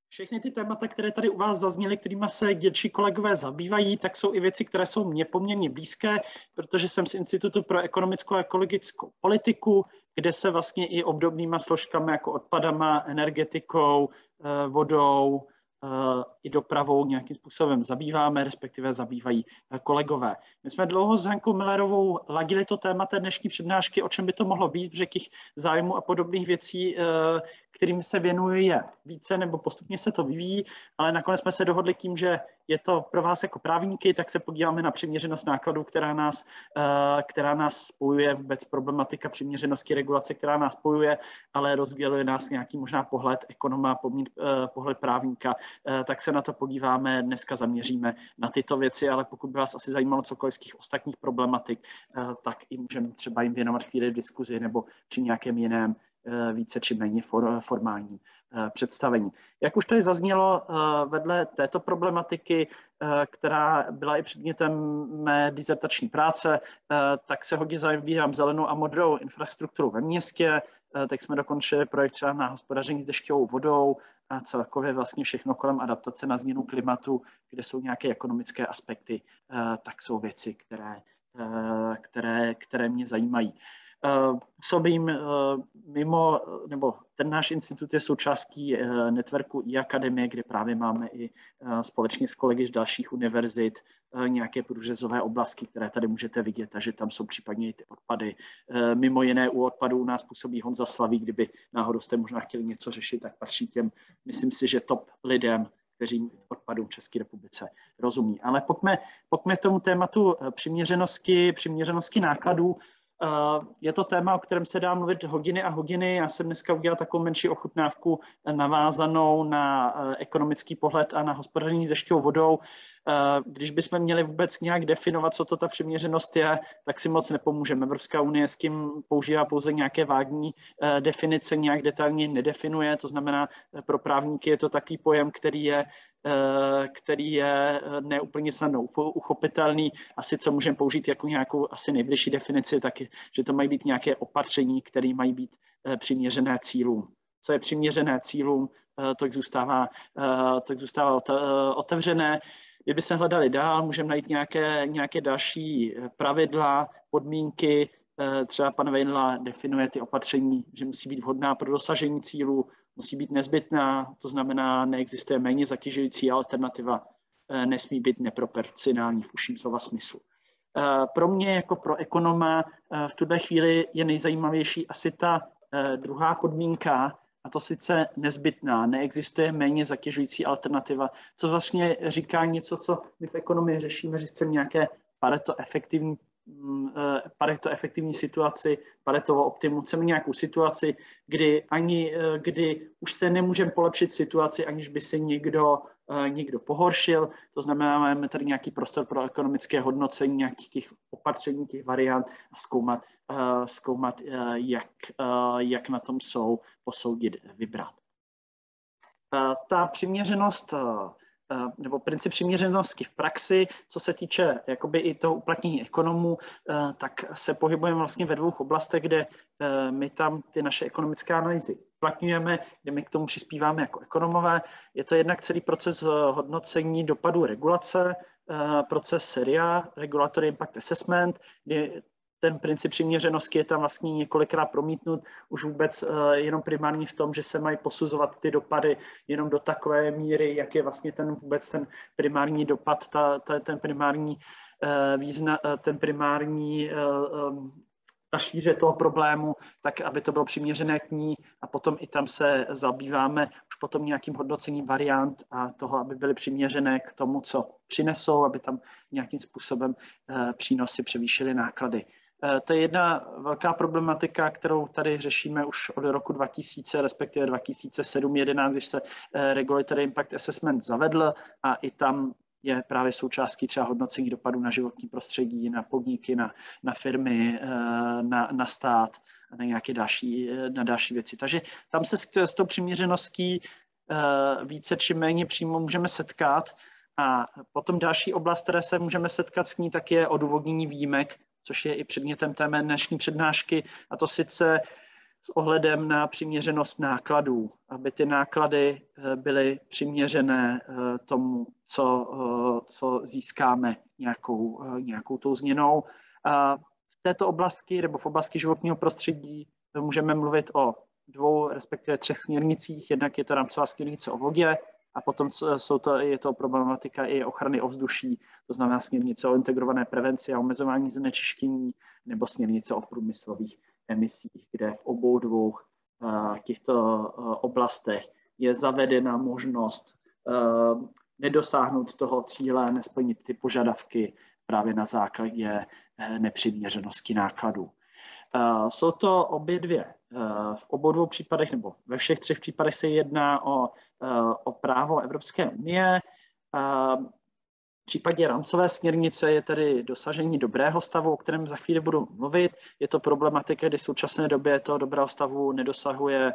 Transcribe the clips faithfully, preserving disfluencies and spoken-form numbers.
Všechny ty témata, které tady u vás zazněly, kterými se dělčí kolegové zabývají, tak jsou i věci, které jsou mně poměrně blízké, protože jsem z Institutu pro ekonomickou a ekologickou politiku, kde se vlastně i obdobnýma složkami jako odpadama, energetikou, vodou, i dopravou nějakým způsobem zabýváme, respektive zabývají kolegové. My jsme dlouho s Hankou Millerovou ladili to téma té dnešní přednášky, o čem by to mohlo být, protože těch zájmů a podobných věcí, kterým se věnuje, je více nebo postupně se to vyvíjí, ale nakonec jsme se dohodli tím, že je to pro vás jako právníky, tak se podíváme na přiměřenost nákladů, která nás, která nás spojuje, vůbec problematika přiměřenosti regulace, která nás spojuje, ale rozděluje nás nějaký možná pohled ekonoma, pohled právníka, tak se na to podíváme, dneska zaměříme na tyto věci, ale pokud by vás asi zajímalo cokoliv z těch ostatních problematik, tak i můžeme třeba jim věnovat chvíli v diskuzi nebo při nějakém jiném více či méně formálním představení. Jak už tady zaznělo, vedle této problematiky, která byla i předmětem mé dizertační práce, tak se hodně zabývám zelenou a modrou infrastrukturou ve městě. Teď jsme dokončili projekt třeba na hospodaření s dešťovou vodou a celkově vlastně všechno kolem adaptace na změnu klimatu, kde jsou nějaké ekonomické aspekty, tak jsou věci, které, které, které mě zajímají. Působím mimo, nebo ten náš institut je součástí networku i-akademie, kde právě máme i společně s kolegy z dalších univerzit nějaké průřezové oblasti, které tady můžete vidět, takže tam jsou případně i ty odpady. Mimo jiné u odpadů u nás působí Honza Slavík, kdyby náhodou jste možná chtěli něco řešit, tak patří těm, myslím si, že top lidem, kteří odpadům v České republice rozumí. Ale pojďme, pojďme k tomu tématu přiměřenosti, přiměřenosti nákladů. Je to téma, o kterém se dá mluvit hodiny a hodiny. Já jsem dneska udělal takovou menší ochutnávku navázanou na ekonomický pohled a na hospodaření s dešťovou vodou. Když bychom měli vůbec nějak definovat, co to ta přiměřenost je, tak si moc nepomůžeme. Evropská unie s tím používá pouze nějaké vágní definice, nějak detailně nedefinuje. To znamená, pro právníky je to takový pojem, který je který je neúplně snadno uchopitelný. Asi co můžeme použít jako nějakou asi nejbližší definici, tak je, že to mají být nějaké opatření, které mají být přiměřené cílům. Co je přiměřené cílům, to zůstává, to zůstává otevřené. Kdyby se hledali dál, můžeme najít nějaké, nějaké další pravidla, podmínky. Třeba pan Vejnla definuje ty opatření, že musí být vhodná pro dosažení cílů, musí být nezbytná, to znamená, neexistuje méně zatěžující alternativa, nesmí být neproporcionální v užším slova smyslu. Pro mě jako pro ekonoma v tuhle chvíli je nejzajímavější asi ta druhá podmínka, a to sice nezbytná, neexistuje méně zatěžující alternativa, co vlastně říká něco, co my v ekonomii řešíme, že chceme nějaké Pareto efektivní Pareto efektivní situaci, Paretovo optimum. Chceme nějakou situaci, kdy, ani, kdy už se nemůžeme polepšit situaci, aniž by se někdo, někdo pohoršil. To znamená, máme tady nějaký prostor pro ekonomické hodnocení nějakých těch opatření, těch variant a zkoumat, zkoumat jak, jak na tom jsou, posoudit, vybrat. Ta přiměřenost nebo princip přiměřenosti v praxi, co se týče jakoby i toho uplatnění ekonomů, tak se pohybujeme vlastně ve dvou oblastech, kde my tam ty naše ekonomické analýzy uplatňujeme, kde my k tomu přispíváme jako ekonomové. Je to jednak celý proces hodnocení dopadů regulace, proces R I A, Regulatory Impact Assessment, kdy ten princip přiměřenosti je tam vlastně několikrát promítnut, už vůbec jenom primárně v tom, že se mají posuzovat ty dopady jenom do takové míry, jak je vlastně ten vůbec ten primární dopad, ta, ta, ten primární význa, ten primární ta šíře toho problému, tak aby to bylo přiměřené k ní a potom i tam se zabýváme už potom nějakým hodnocením variant a toho, aby byly přiměřené k tomu, co přinesou, aby tam nějakým způsobem přínosy převýšily náklady. To je jedna velká problematika, kterou tady řešíme už od roku dva tisíce, respektive dva tisíce sedm jedenáct, když se Regulatory Impact Assessment zavedl a i tam je právě součástí třeba hodnocení dopadů na životní prostředí, na podniky, na, na firmy, na, na stát a na nějaké další, na další věci. Takže tam se s, s tou přiměřeností více či méně přímo můžeme setkat. A potom další oblast, které se můžeme setkat s ní, tak je odůvodnění výjimek, což je i předmětem té mé dnešní přednášky. A to sice s ohledem na přiměřenost nákladů, aby ty náklady byly přiměřené tomu, co, co získáme nějakou, nějakou tou změnou. A v této oblasti nebo v oblasti životního prostředí můžeme mluvit o dvou, respektive třech směrnicích. Jednak je to rámcová směrnice o vodě a potom jsou to, je to problematika i ochrany ovzduší, to znamená směrnice o integrované prevenci a omezování znečištění nebo směrnice o průmyslových emisích, kde v obou dvou těchto oblastech je zavedena možnost nedosáhnout toho cíle, nesplnit ty požadavky právě na základě nepřiměřenosti nákladů. Jsou to obě dvě. V obou dvou případech, nebo ve všech třech případech se jedná o, o právo Evropské unie. V případě rámcové směrnice je tedy dosažení dobrého stavu, o kterém za chvíli budu mluvit. Je to problematika, kdy v současné době toho dobrého stavu nedosahuje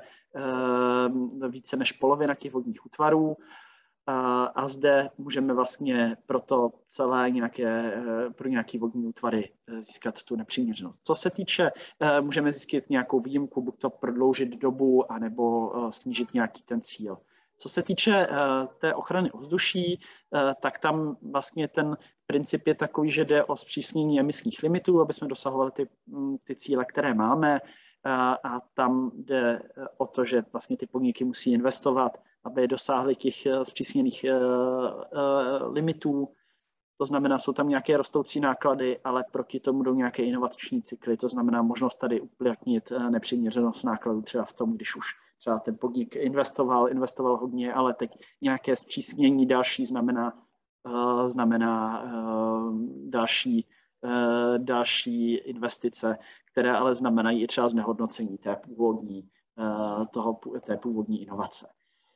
více než polovina těch vodních útvarů. A zde můžeme vlastně proto celé nějaké, pro nějaké vodní útvary získat tu nepřiměřenost. Co se týče, můžeme získat nějakou výjimku, buď to prodloužit dobu, anebo snížit nějaký ten cíl. Co se týče té ochrany ovzduší, tak tam vlastně ten princip je takový, že jde o zpřísnění emisních limitů, aby jsme dosahovali ty, ty cíle, které máme. A tam jde o to, že vlastně ty podniky musí investovat, aby dosáhly těch zpřísněných limitů. To znamená, jsou tam nějaké rostoucí náklady, ale proti tomu jdou nějaké inovační cykly. To znamená možnost tady uplatnit nepřiměřenost nákladů třeba v tom, když už třeba ten podnik investoval, investoval hodně, ale teď nějaké zpřísnění další znamená, znamená další, další investice, které ale znamenají i třeba znehodnocení té původní, toho, té původní inovace.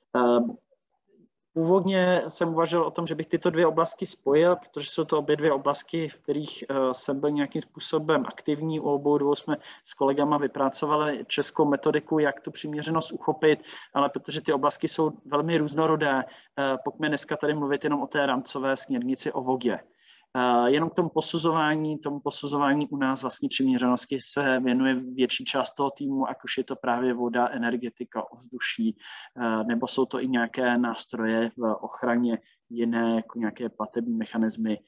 Původně jsem uvažoval o tom, že bych tyto dvě oblasti spojil, protože jsou to obě dvě oblasti, v kterých jsem byl nějakým způsobem aktivní. U obou dvou jsme s kolegama vypracovali českou metodiku, jak tu přiměřenost uchopit, ale protože ty oblasti jsou velmi různorodé, pojďme dneska tady mluvit jenom o té rámcové směrnici o vodě. Jenom k tomu posuzování, tomu posuzování u nás vlastně přiměřenosti se věnuje větší část toho týmu, ať už je to právě voda, energetika, ovzduší, nebo jsou to i nějaké nástroje v ochraně jiné, jako nějaké platební mechanismy,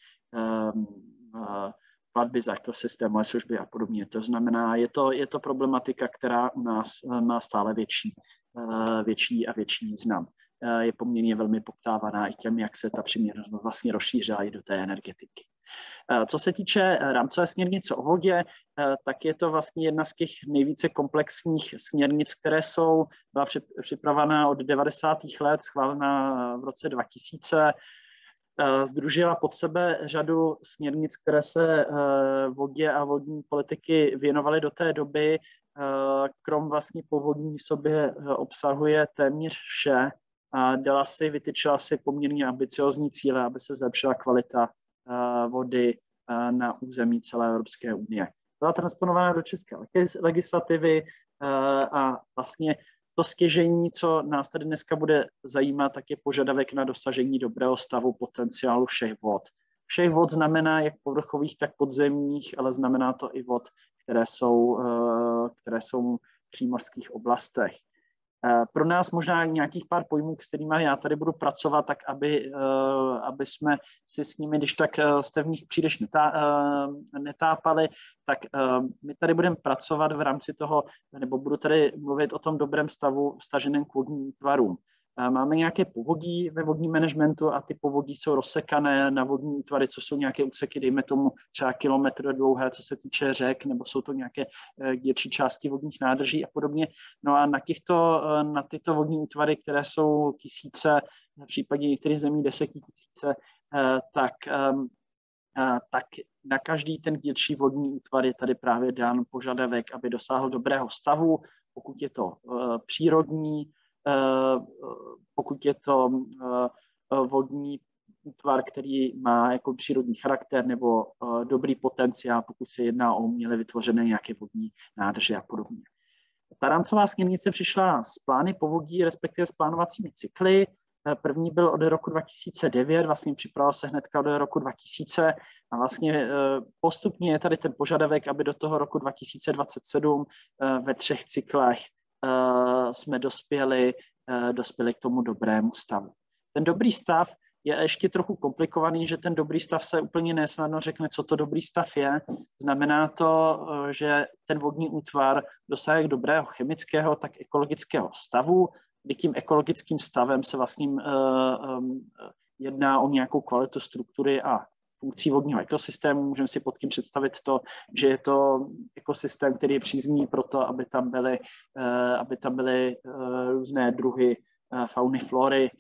platby za ekosystémové služby a podobně. To znamená, je to, je to problematika, která u nás má stále větší, větší a větší význam. Je poměrně velmi poptávaná i tím, jak se ta přiměřenost vlastně rozšířila i do té energetiky. Co se týče rámcové směrnice o vodě, tak je to vlastně jedna z těch nejvíce komplexních směrnic, které jsou, byla připravena od devadesátých let, schválená v roce dva tisíce, sdružila pod sebe řadu směrnic, které se vodě a vodní politiky věnovaly do té doby. Krom vlastně povodní v sobě obsahuje téměř vše, a dala si, vytyčila si poměrně ambiciozní cíle, aby se zlepšila kvalita vody na území celé Evropské unie. Byla transponována do české legislativy a vlastně to stěžení, co nás tady dneska bude zajímat, tak je požadavek na dosažení dobrého stavu potenciálu všech vod. Všech vod znamená jak povrchových, tak podzemních, ale znamená to i vod, které jsou, které jsou v přímořských oblastech. Pro nás možná nějakých pár pojmů, s kterými já tady budu pracovat, tak aby, aby jsme si s nimi, když tak jste v nich příliš netá, netápali, tak my tady budeme pracovat v rámci toho, nebo budu tady mluvit o tom dobrém stavu vztaženém k vodním útvarům. Máme nějaké povodí ve vodním managementu a ty povodí jsou rozsekané na vodní útvary, co jsou nějaké úseky, dejme tomu třeba kilometr dlouhé, co se týče řek, nebo jsou to nějaké dílčí části vodních nádrží a podobně. No a na, těchto, na tyto vodní útvary, které jsou tisíce, v případě některých zemí desetitisíce, tak, tak na každý ten dílčí vodní útvar je tady právě dán požadavek, aby dosáhl dobrého stavu, pokud je to přírodní, pokud je to vodní útvar, který má jako přírodní charakter nebo dobrý potenciál, pokud se jedná o uměle vytvořené nějaké vodní nádrže a podobně. Ta rámcová směrnice přišla s plány povodí, respektive s plánovacími cykly. První byl od roku dva tisíce devět, vlastně připravoval se hnedka od roku dva tisíce a vlastně postupně je tady ten požadavek, aby do toho roku dva tisíce dvacet sedm ve třech cyklech jsme dospěli, dospěli k tomu dobrému stavu. Ten dobrý stav je ještě trochu komplikovaný, že ten dobrý stav se úplně nesnadno řekne, co to dobrý stav je. Znamená to, že ten vodní útvar dosahuje dobrého chemického, tak ekologického stavu, kdy tím ekologickým stavem se vlastně uh, um, jedná o nějakou kvalitu struktury a funkcí vodního ekosystému. Můžeme si pod tím představit to, že je to ekosystém, který je příznivý pro to, aby tam byly, uh, aby tam byly uh, různé druhy uh, fauny, flory,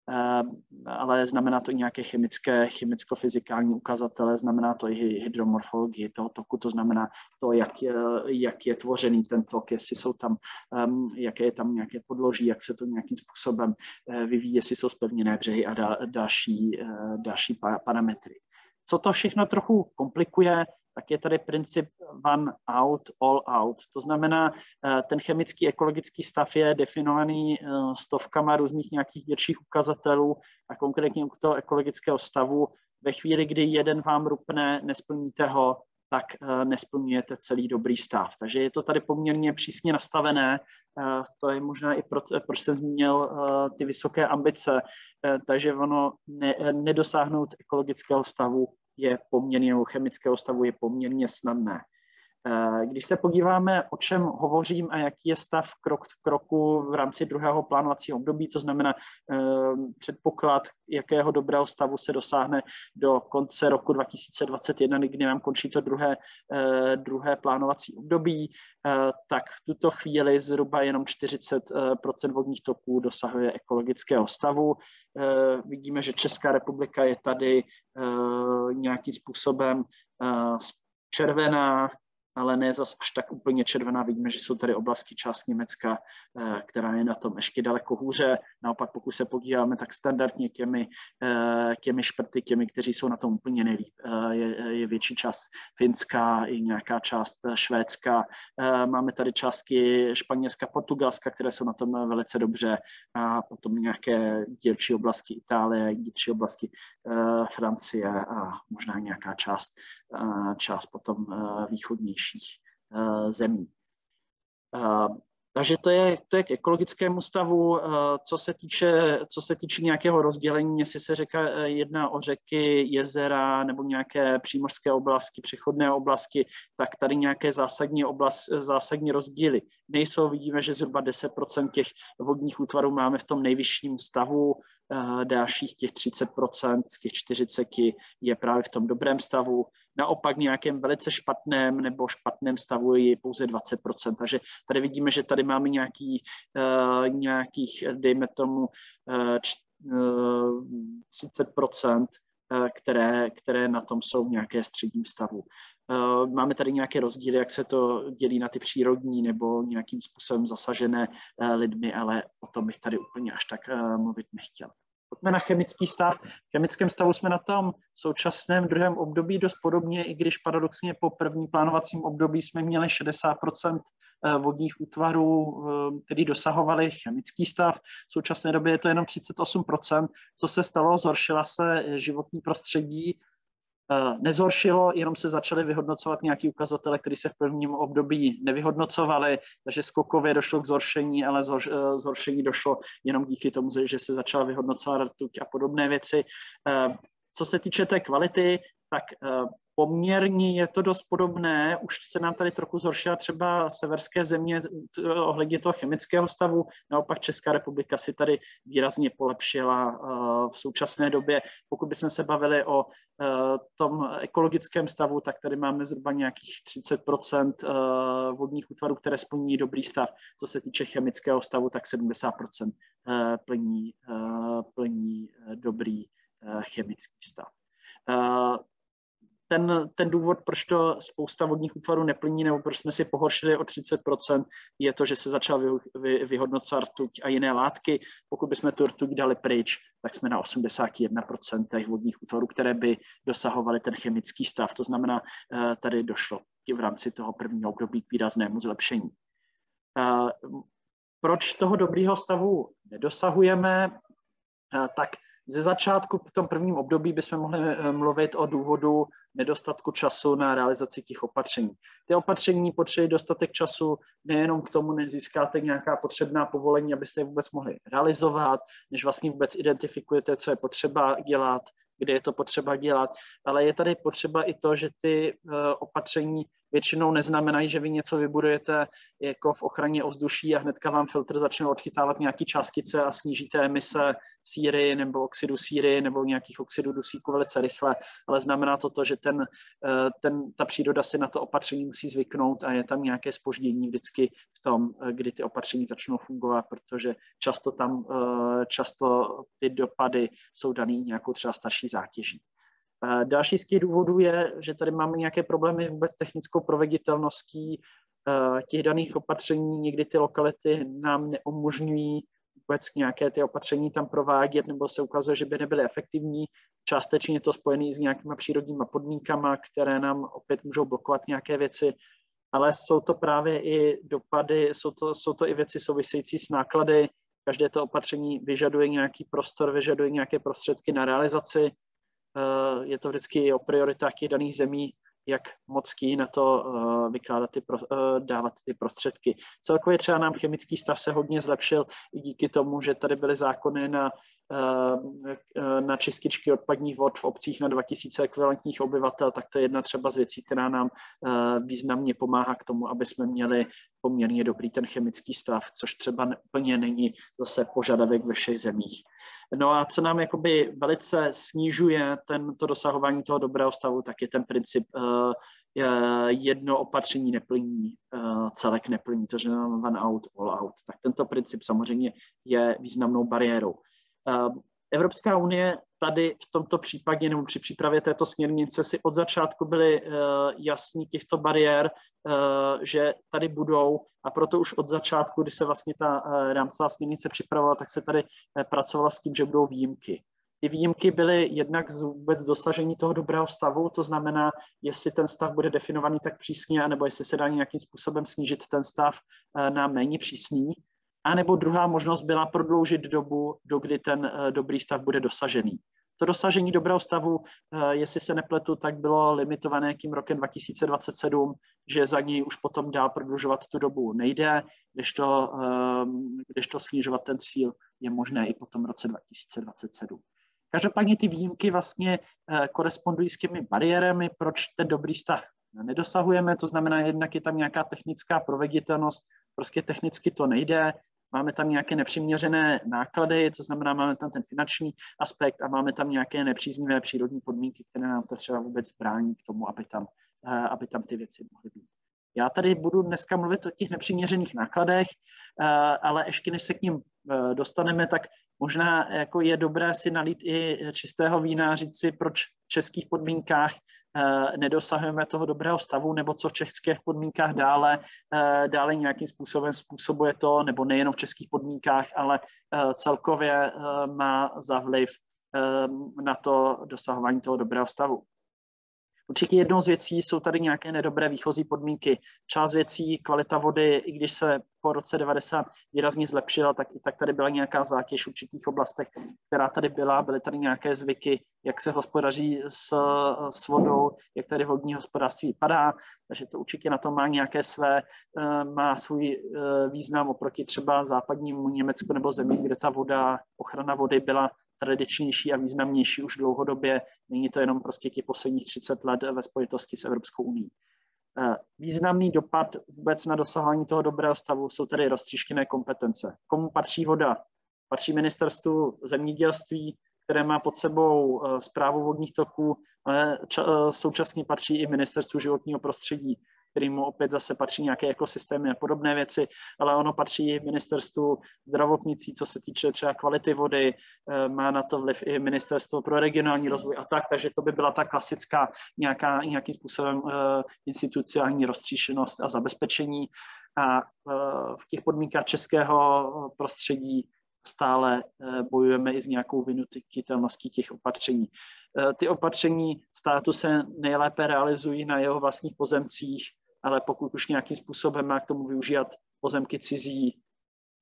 ale znamená to i nějaké chemické, chemicko-fyzikální ukazatele, znamená to i hydromorfologii toho toku, to znamená to, jak je, jak je tvořený ten tok, jestli jsou tam, um, jaké je tam nějaké podloží, jak se to nějakým způsobem uh, vyvíjí, jestli jsou zpevněné břehy a da, další, uh, další pa, parametry. Co to všechno trochu komplikuje, tak je tady princip one out, all out. To znamená, ten chemický ekologický stav je definovaný stovkama různých nějakých dělších ukazatelů a konkrétně u toho ekologického stavu ve chvíli, kdy jeden vám rupne, nesplníte ho, tak nesplňujete celý dobrý stav. Takže je to tady poměrně přísně nastavené. To je možná i proto, proč jsem zmínil ty vysoké ambice. Takže ono ne, nedosáhnout ekologického stavu je poměrně, nebo chemického stavu je poměrně snadné. Když se podíváme, o čem hovořím a jaký je stav krok v kroku v rámci druhého plánovacího období, to znamená předpoklad, jakého dobrého stavu se dosáhne do konce roku dva tisíce dvacet jedna, kdy nám končí to druhé, druhé plánovací období, tak v tuto chvíli zhruba jenom čtyřicet procent vodních toků dosahuje ekologického stavu. Vidíme, že Česká republika je tady nějakým způsobem červená, ale ne zas až tak úplně červená. Vidíme, že jsou tady oblasti, část Německa, která je na tom ještě daleko hůře. Naopak, pokud se podíváme, tak standardně těmi, těmi šprty, těmi, kteří jsou na tom úplně nejlíp, je, je větší část Finska i nějaká část Švédska. Máme tady částky Španělska, Portugalska, které jsou na tom velice dobře a potom nějaké dílčí oblasti Itálie, dílčí oblasti Francie a možná nějaká část, část potom východnějších zemí. Takže to je, to je k ekologickému stavu. Co se týče, co se týče nějakého rozdělení, jestli se řeka jedná o řeky, jezera nebo nějaké přímořské oblasti, přechodné oblasti, tak tady nějaké zásadní, oblast, zásadní rozdíly nejsou. Vidíme, že zhruba deset procent těch vodních útvarů máme v tom nejvyšším stavu, dalších těch třicet procent z těch čtyřicet je právě v tom dobrém stavu. Naopak nějakém velice špatném nebo špatném stavu je pouze dvacet procent. Takže tady vidíme, že tady máme nějaký, uh, nějakých, dejme tomu, uh, třicet procent, uh, které, které na tom jsou v nějaké středním stavu. Uh, máme tady nějaké rozdíly, jak se to dělí na ty přírodní nebo nějakým způsobem zasažené uh, lidmi, ale o tom bych tady úplně až tak uh, mluvit nechtěl. Pojďme na chemický stav. V chemickém stavu jsme na tom současném druhém období dost podobně, i když paradoxně po první plánovacím období jsme měli šedesát procent vodních útvarů, který dosahovali chemický stav. V současné době je to jenom třicet osm procent. Co se stalo? Zhoršila se životní prostředí. Nezhoršilo, jenom se začaly vyhodnocovat nějaké ukazatele, které se v prvním období nevyhodnocovaly, takže skokově došlo k zhoršení, ale zhoršení došlo jenom díky tomu, že se začala vyhodnocovat rtuť a podobné věci. Co se týče té kvality, tak poměrně je to dost podobné, už se nám tady trochu zhoršila třeba severské země ohledně toho chemického stavu, naopak Česká republika si tady výrazně polepšila v současné době. Pokud bychom se bavili o tom ekologickém stavu, tak tady máme zhruba nějakých třicet procent vodních útvarů, které splní dobrý stav. Co se týče chemického stavu, tak sedmdesát procent plní, plní dobrý chemický stav. Ten, ten důvod, proč to spousta vodních útvarů neplní, nebo proč jsme si pohoršili o třicet procent, je to, že se začal vy, vy, vyhodnocovat rtuť a jiné látky. Pokud bychom tu rtuť dali pryč, tak jsme na osmdesát jedna procent těch vodních útvarů, které by dosahovaly ten chemický stav. To znamená, tady došlo v rámci toho prvního období k výraznému zlepšení. Proč toho dobrého stavu nedosahujeme? tak ze začátku v tom prvním období bychom mohli mluvit o důvodu nedostatku času na realizaci těch opatření. Ty opatření potřebují dostatek času nejenom k tomu, než získáte nějaká potřebná povolení, abyste je vůbec mohli realizovat, než vlastně vůbec identifikujete, co je potřeba dělat, kde je to potřeba dělat, ale je tady potřeba i to, že ty uh, opatření většinou neznamenají, že vy něco vybudujete jako v ochraně ovzduší a hnedka vám filtr začne odchytávat nějaké částice a snížíte emise síry nebo oxidu síry nebo nějakých oxidů dusíku velice rychle, ale znamená to to, že ten, ten, ta příroda si na to opatření musí zvyknout a je tam nějaké zpoždění vždycky v tom, kdy ty opatření začnou fungovat, protože často tam často ty dopady jsou daný nějakou třeba starší zátěží. Další z těch důvodů je, že tady máme nějaké problémy vůbec technickou proveditelností těch daných opatření. Někdy ty lokality nám neumožňují vůbec nějaké ty opatření tam provádět, nebo se ukazuje, že by nebyly efektivní. Částečně je to spojené s nějakýma přírodníma podmínkama, které nám opět můžou blokovat nějaké věci, ale jsou to právě i dopady, jsou to, jsou to i věci související s náklady. Každé to opatření vyžaduje nějaký prostor, vyžaduje nějaké prostředky na realizaci. Je to vždycky o prioritách těch daných zemí, jak moc chtějí na to vykládat ty, dávat ty prostředky. Celkově třeba nám chemický stav se hodně zlepšil i díky tomu, že tady byly zákony na, na čističky odpadních vod v obcích na dva tisíce ekvivalentních obyvatel, tak to je jedna třeba z věcí, která nám významně pomáhá k tomu, aby jsme měli poměrně dobrý ten chemický stav, což třeba úplně není zase požadavek ve všech zemích. No a co nám jakoby velice snižuje ten, to dosahování toho dobrého stavu, tak je ten princip uh, jedno opatření neplní, uh, celek neplní, to znamená one out, all out. Tak tento princip samozřejmě je významnou bariérou. Uh, Evropská unie tady v tomto případě nebo při přípravě této směrnice si od začátku byly uh, jasní těchto bariér, uh, že tady budou, a proto už od začátku, kdy se vlastně ta uh, rámcová směrnice připravovala, tak se tady uh, pracovala s tím, že budou výjimky. Ty výjimky byly jednak z vůbec dosažení toho dobrého stavu, to znamená, jestli ten stav bude definovaný tak přísně, anebo jestli se dá nějakým způsobem snížit ten stav uh, na méně přísný. A nebo druhá možnost byla prodloužit dobu, do kdy ten uh, dobrý stav bude dosažený. To dosažení dobrého stavu, uh, jestli se nepletu, tak bylo limitované tím rokem dva tisíce dvacet sedm, že za něj už potom dál prodlužovat tu dobu nejde, kdežto, uh, kdežto snižovat ten cíl je možné i po tom roce dva tisíce dvacet sedm. Každopádně ty výjimky vlastně uh, korespondují s těmi bariérami, proč ten dobrý stav nedosahujeme, to znamená, jednak je tam nějaká technická proveditelnost, prostě technicky to nejde, máme tam nějaké nepřiměřené náklady, to znamená, máme tam ten finanční aspekt a máme tam nějaké nepříznivé přírodní podmínky, které nám to třeba vůbec brání k tomu, aby tam, aby tam ty věci mohly být. Já tady budu dneska mluvit o těch nepřiměřených nákladech, ale ještě než se k ním dostaneme, tak možná jako je dobré si nalít i čistého vína, říct si, proč v českých podmínkách nedosahujeme toho dobrého stavu, nebo co v českých podmínkách dále, dále nějakým způsobem způsobuje to, nebo nejenom v českých podmínkách, ale celkově má za vliv na to dosahování toho dobrého stavu. Určitě jednou z věcí jsou tady nějaké nedobré výchozí podmínky. Část věcí, kvalita vody, i když se po roce devadesát výrazně zlepšila, tak i tak tady byla nějaká zátěž v určitých oblastech, která tady byla. Byly tady nějaké zvyky, jak se hospodaří s, s vodou, jak tady vodní hospodářství vypadá. Takže to určitě na to má nějaké své, má svůj význam oproti třeba západnímu Německu nebo zemím, kde ta voda, ochrana vody byla tradičnější a významnější už dlouhodobě. Není to jenom prostě těch posledních třicet let ve spojitosti s Evropskou unií. Významný dopad vůbec na dosahování toho dobrého stavu jsou tedy roztříštěné kompetence. Komu patří voda? Patří ministerstvu zemědělství, které má pod sebou správu vodních toků, ale současně patří i ministerstvu životního prostředí, kterému opět zase patří nějaké ekosystémy a podobné věci, ale ono patří ministerstvu zdravotnictví, co se týče třeba kvality vody, má na to vliv i ministerstvo pro regionální rozvoj a tak, takže to by byla ta klasická nějaká, nějakým způsobem institucionální roztříšenost a zabezpečení. A v těch podmínkách českého prostředí stále bojujeme i s nějakou vynutitelností těch opatření. Ty opatření státu se nejlépe realizují na jeho vlastních pozemcích, ale pokud už nějakým způsobem má k tomu využívat pozemky cizí,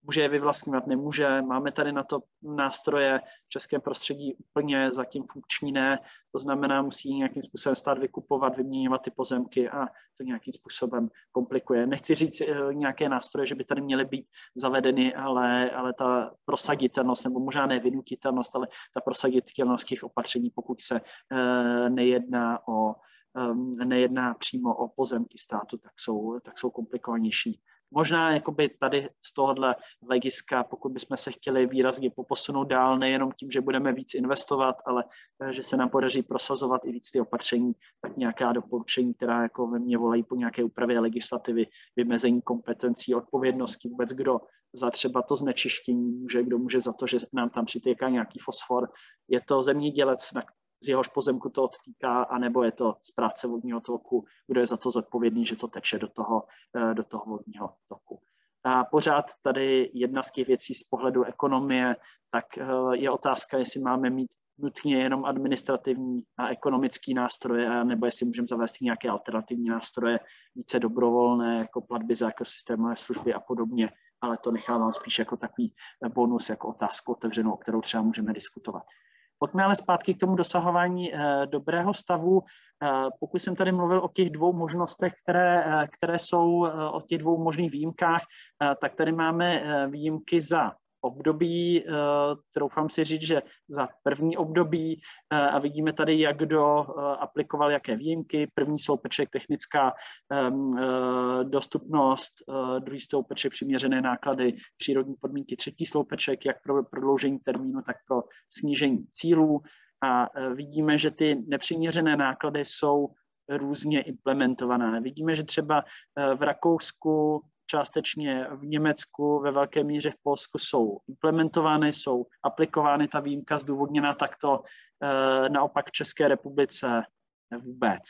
může je vyvlastňovat, nemůže. Máme tady na to nástroje v českém prostředí úplně zatím funkční ne, to znamená, musí nějakým způsobem stát vykupovat, vyměňovat ty pozemky a to nějakým způsobem komplikuje. Nechci říct nějaké nástroje, že by tady měly být zavedeny, ale, ale ta prosaditelnost, nebo možná ne vynutitelnost, ale ta prosaditelnost těch opatření, pokud se uh, nejedná o um, nejedná přímo o pozemky státu, tak jsou, tak jsou komplikovanější. Možná jakoby tady z tohohle hlediska, pokud bychom se chtěli výrazně poposunout dál, nejenom tím, že budeme víc investovat, ale že se nám podaří prosazovat i víc ty opatření, tak nějaká doporučení, která jako ve mně volají po nějaké úpravě legislativy, vymezení kompetencí, odpovědnosti, vůbec kdo za třeba to znečištění může, kdo může za to, že nám tam přitéká nějaký fosfor. Je to zemědělec, na z jehož pozemku to odtýká, anebo je to správce vodního toku, kdo je za to zodpovědný, že to teče do toho, do toho vodního toku. A pořád tady jedna z těch věcí z pohledu ekonomie, tak je otázka, jestli máme mít nutně jenom administrativní a ekonomický nástroje, nebo jestli můžeme zavést nějaké alternativní nástroje, více dobrovolné, jako platby za ekosystémové služby a podobně, ale to nechávám spíš jako takový bonus, jako otázku otevřenou, o kterou třeba můžeme diskutovat. Pojďme ale zpátky k tomu dosahování eh, dobrého stavu. Eh, pokud jsem tady mluvil o těch dvou možnostech, které, eh, které jsou eh, o těch dvou možných výjimkách, eh, tak tady máme eh, výjimky za období, eh, troufám si říct, že za první období eh, a vidíme tady, jak kdo eh, aplikoval jaké výjimky. První sloupeček technická eh, dostupnost, eh, druhý sloupeček přiměřené náklady, přírodní podmínky, třetí sloupeček, jak pro prodloužení termínu, tak pro snížení cílů. A eh, vidíme, že ty nepřiměřené náklady jsou různě implementované. Vidíme, že třeba eh, v Rakousku, částečně v Německu, ve velké míře v Polsku jsou implementovány, jsou aplikovány, ta výjimka zdůvodněná takto, naopak v České republice vůbec,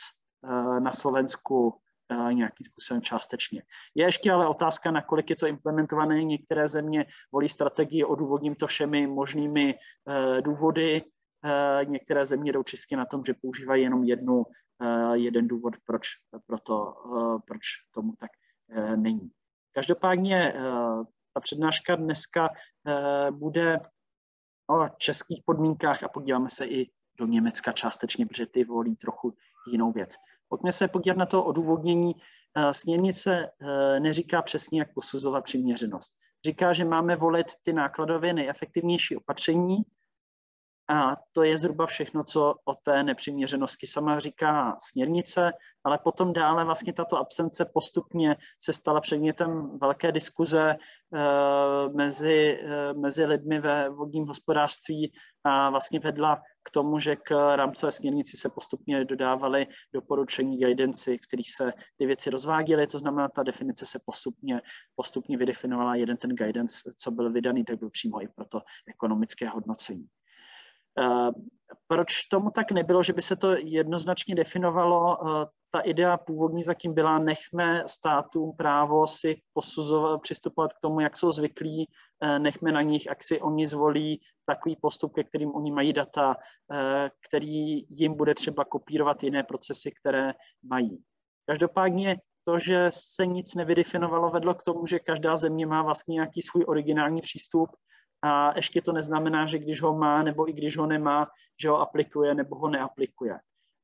na Slovensku nějakým způsobem částečně. Je ještě ale otázka, nakolik je to implementované. Některé země volí strategii, odůvodním to všemi možnými důvody, některé země jdou čistě na tom, že používají jenom jednu, jeden důvod, proč, proto, proč tomu tak není. Každopádně ta přednáška dneska bude o českých podmínkách a podíváme se i do Německa částečně, protože ty volí trochu jinou věc. Pojďme se podívat na to odůvodnění. Směrnice neříká přesně, jak posuzovat přiměřenost. Říká, že máme volit ty nákladově nejefektivnější opatření a to je zhruba všechno, co o té nepřiměřenosti sama říká směrnice, ale potom dále vlastně tato absence postupně se stala předmětem velké diskuze eh, mezi, eh, mezi lidmi ve vodním hospodářství a vlastně vedla k tomu, že k rámcové směrnici se postupně dodávaly doporučení guidance, v kterých se ty věci rozváděly, to znamená, ta definice se postupně, postupně vydefinovala, jeden ten guidance, co byl vydaný, tak byl přímo i pro to ekonomické hodnocení. Proč tomu tak nebylo, že by se to jednoznačně definovalo? Ta idea původní zatím byla, nechme státům právo si posuzovat, přistupovat k tomu, jak jsou zvyklí, nechme na nich, jak si oni zvolí takový postup, ke kterým oni mají data, který jim bude třeba kopírovat jiné procesy, které mají. Každopádně to, že se nic nevydefinovalo, vedlo k tomu, že každá země má vlastně nějaký svůj originální přístup. A ještě to neznamená, že když ho má, nebo i když ho nemá, že ho aplikuje nebo ho neaplikuje.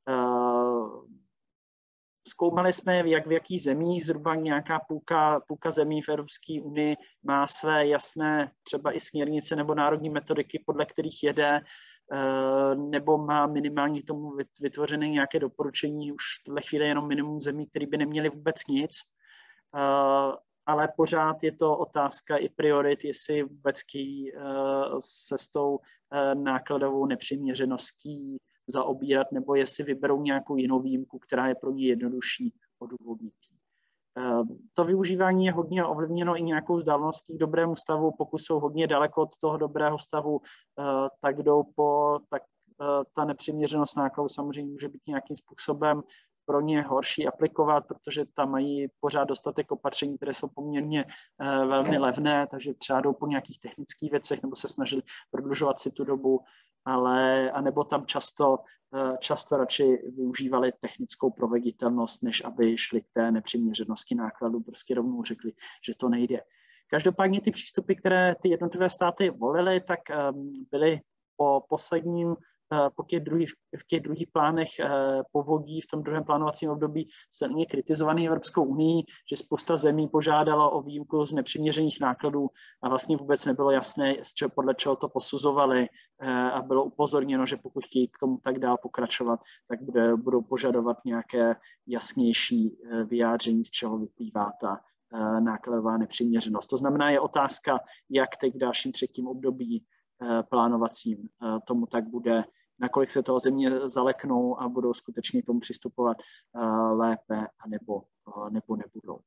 Zkoumali jsme, jak v jakých zemích, zhruba nějaká půlka, půlka zemí v Evropské unii má své jasné třeba i směrnice nebo národní metodiky, podle kterých jede, nebo má minimálně k tomu vytvořené nějaké doporučení, už v tuhle chvíli jenom minimum zemí, které by neměly vůbec nic. Ale pořád je to otázka i priorit, jestli vůbec se s tou nákladovou nepřiměřeností zaobírat, nebo jestli vyberou nějakou jinou výjimku, která je pro ně jednodušší odůvodnit. To využívání je hodně ovlivněno i nějakou vzdáleností k dobrému stavu. Pokud jsou hodně daleko od toho dobrého stavu, tak jdou po, tak ta nepřiměřenost nákladů samozřejmě může být nějakým způsobem pro ně horší aplikovat, protože tam mají pořád dostatek opatření, které jsou poměrně uh, velmi levné, takže třeba jdou po nějakých technických věcech nebo se snažili prodlužovat si tu dobu, ale anebo tam často, uh, často radši využívali technickou proveditelnost, než aby šli k té nepřiměřenosti nákladů, prostě rovnou řekli, že to nejde. Každopádně ty přístupy, které ty jednotlivé státy volily, tak byly po posledním, po těch druhých, v těch druhých plánech povodí, v tom druhém plánovacím období silně kritizovaný Evropskou unii, že spousta zemí požádala o výjimku z nepřiměřených nákladů a vlastně vůbec nebylo jasné, z čeho, podle čeho to posuzovali a bylo upozorněno, že pokud chtějí k tomu tak dál pokračovat, tak bude, budou požadovat nějaké jasnější vyjádření, z čeho vyplývá ta nákladová nepřiměřenost. To znamená, je otázka, jak teď v dalším třetím období plánovacím tomu tak bude, nakolik se toho země zaleknou a budou skutečně k tomu přistupovat lépe, anebo, nebo nebudou.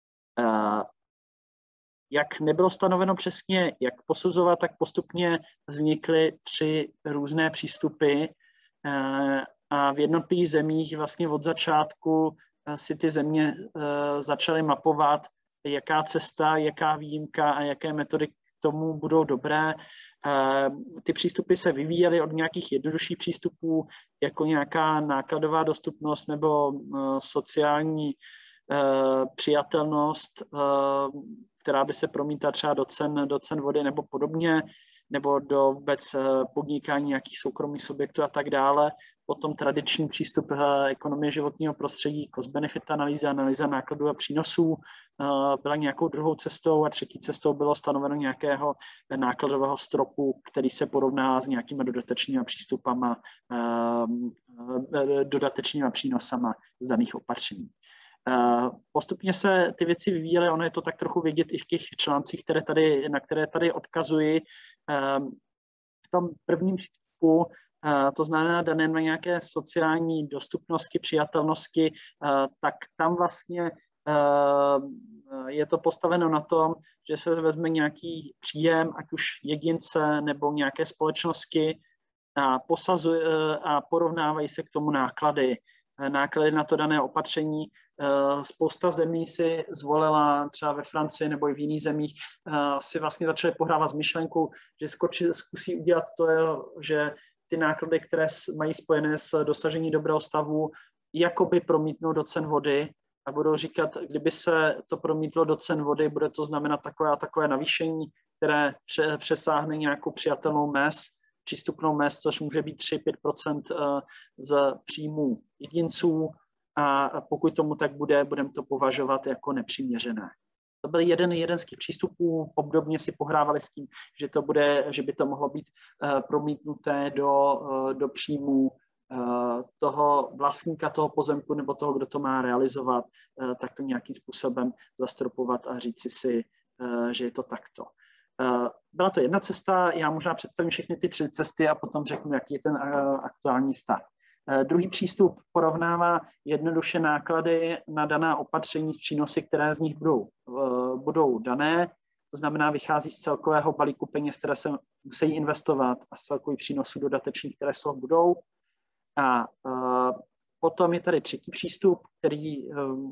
Jak nebylo stanoveno přesně, jak posuzovat, tak postupně vznikly tři různé přístupy a v jednotlivých zemích vlastně od začátku si ty země začaly mapovat, jaká cesta, jaká výjimka a jaké metody k tomu budou dobré. Ty přístupy se vyvíjely od nějakých jednodušších přístupů, jako nějaká nákladová dostupnost nebo sociální přijatelnost, která by se promítala třeba do cen, do cen vody nebo podobně, nebo do vůbec podnikání nějakých soukromých subjektů a tak dále. Potom tradiční přístup ekonomie životního prostředí, cost-benefit analýza, analýza nákladů a přínosů byla nějakou druhou cestou a třetí cestou bylo stanoveno nějakého nákladového stropu, který se porovná s nějakými dodatečnými přístupama, dodatečnými přínosama z daných opatření. Postupně se ty věci vyvíjely, ono je to tak trochu vidět i v těch článcích, které tady, na které tady odkazuji. V tom prvním přístupu, to znamená dané na nějaké sociální dostupnosti, přijatelnosti, tak tam vlastně je to postaveno na tom, že se vezme nějaký příjem, ať už jedince nebo nějaké společnosti a, posazuje, a porovnávají se k tomu náklady. náklady na to dané opatření. Spousta zemí si zvolila, třeba ve Francii nebo i v jiných zemích, si vlastně začaly pohrávat s myšlenkou, že skoči, zkusí udělat to, že ty náklady, které mají spojené s dosažení dobrého stavu, jakoby promítnou do cen vody a budou říkat, kdyby se to promítlo do cen vody, bude to znamenat takové a takové navýšení, které přesáhne nějakou přijatelnou mez, přístupnou mez, což může být tři až pět procent z příjmů jedinců a pokud tomu tak bude, budeme to považovat jako nepřiměřené. To byl jeden, jeden z těch přístupů, obdobně si pohrávali s tím, že, to bude, že by to mohlo být promítnuté do, do příjmů toho vlastníka toho pozemku nebo toho, kdo to má realizovat, tak to nějakým způsobem zastropovat a říci si, že je to takto. Byla to jedna cesta, já možná představím všechny ty tři cesty a potom řeknu, jaký je ten aktuální stav. Druhý přístup porovnává jednoduše náklady na daná opatření s přínosy, které z nich budou, budou dané. To znamená, vychází z celkového balíku peněz, které se musí investovat a z celkových přínosů dodatečných, které z toho budou. A potom je tady třetí přístup, který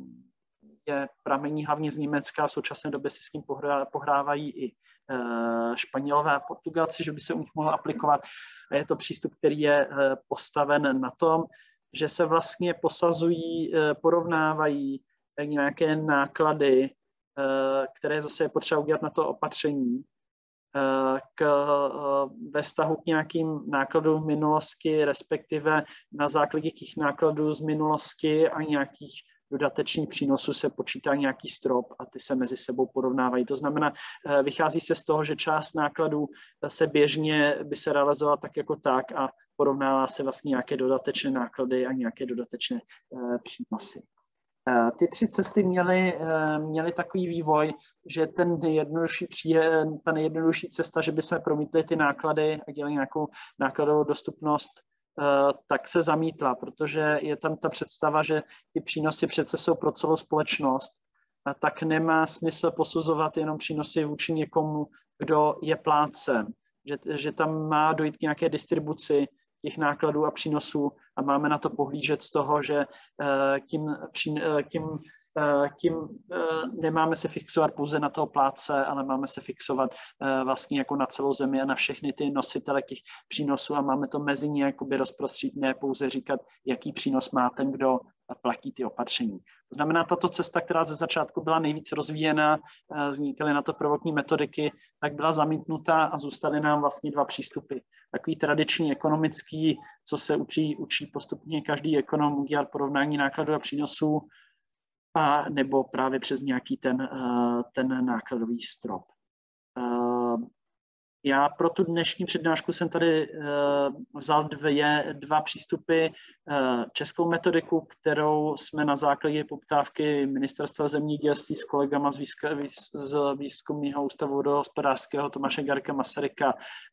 je pramení hlavně z Německa, v současné době si s tím pohrávají i Španělové a Portugalci, že by se u nich mohlo aplikovat. A je to přístup, který je postaven na tom, že se vlastně posazují, porovnávají nějaké náklady, které zase je potřeba udělat na to opatření, k, ve vztahu k nějakým nákladům minulosti, respektive na základě těch nákladů z minulosti a nějakých dodatečných přínosů se počítá nějaký strop a ty se mezi sebou porovnávají. To znamená, vychází se z toho, že část nákladů se běžně by se realizovala tak jako tak a porovnává se vlastně nějaké dodatečné náklady a nějaké dodatečné přínosy. Ty tři cesty měly, měly takový vývoj, že ten nejjednodušší příjem, ta nejjednodušší cesta, že by se promítly ty náklady a dělali nějakou nákladovou dostupnost, tak se zamítla, protože je tam ta představa, že ty přínosy přece jsou pro celou společnost, a tak nemá smysl posuzovat jenom přínosy vůči někomu, kdo je plátcem, že, že tam má dojít k nějaké distribuci těch nákladů a přínosů a máme na to pohlížet z toho, že tím, tím, tím nemáme se fixovat pouze na toho plátce, ale máme se fixovat vlastně jako na celou zemi a na všechny ty nositele těch přínosů a máme to mezi ně jakoby rozprostřít, ne pouze říkat, jaký přínos má ten, kdo platí ty opatření. To znamená, tato cesta, která ze začátku byla nejvíc rozvíjena, vznikaly na to prvotní metodiky, tak byla zamítnutá a zůstaly nám vlastně dva přístupy. Takový tradiční ekonomický, co se učí, učí postupně každý ekonom, udělat porovnání nákladů a přínosů, a nebo právě přes nějaký ten, ten nákladový strop. Já pro tu dnešní přednášku jsem tady vzal dvě, dva přístupy. Českou metodiku, kterou jsme na základě poptávky Ministerstva zemědělství s kolegama z, výzka, z Výzkumného ústavu vodohospodářského Tomáše Garrigua Masaryka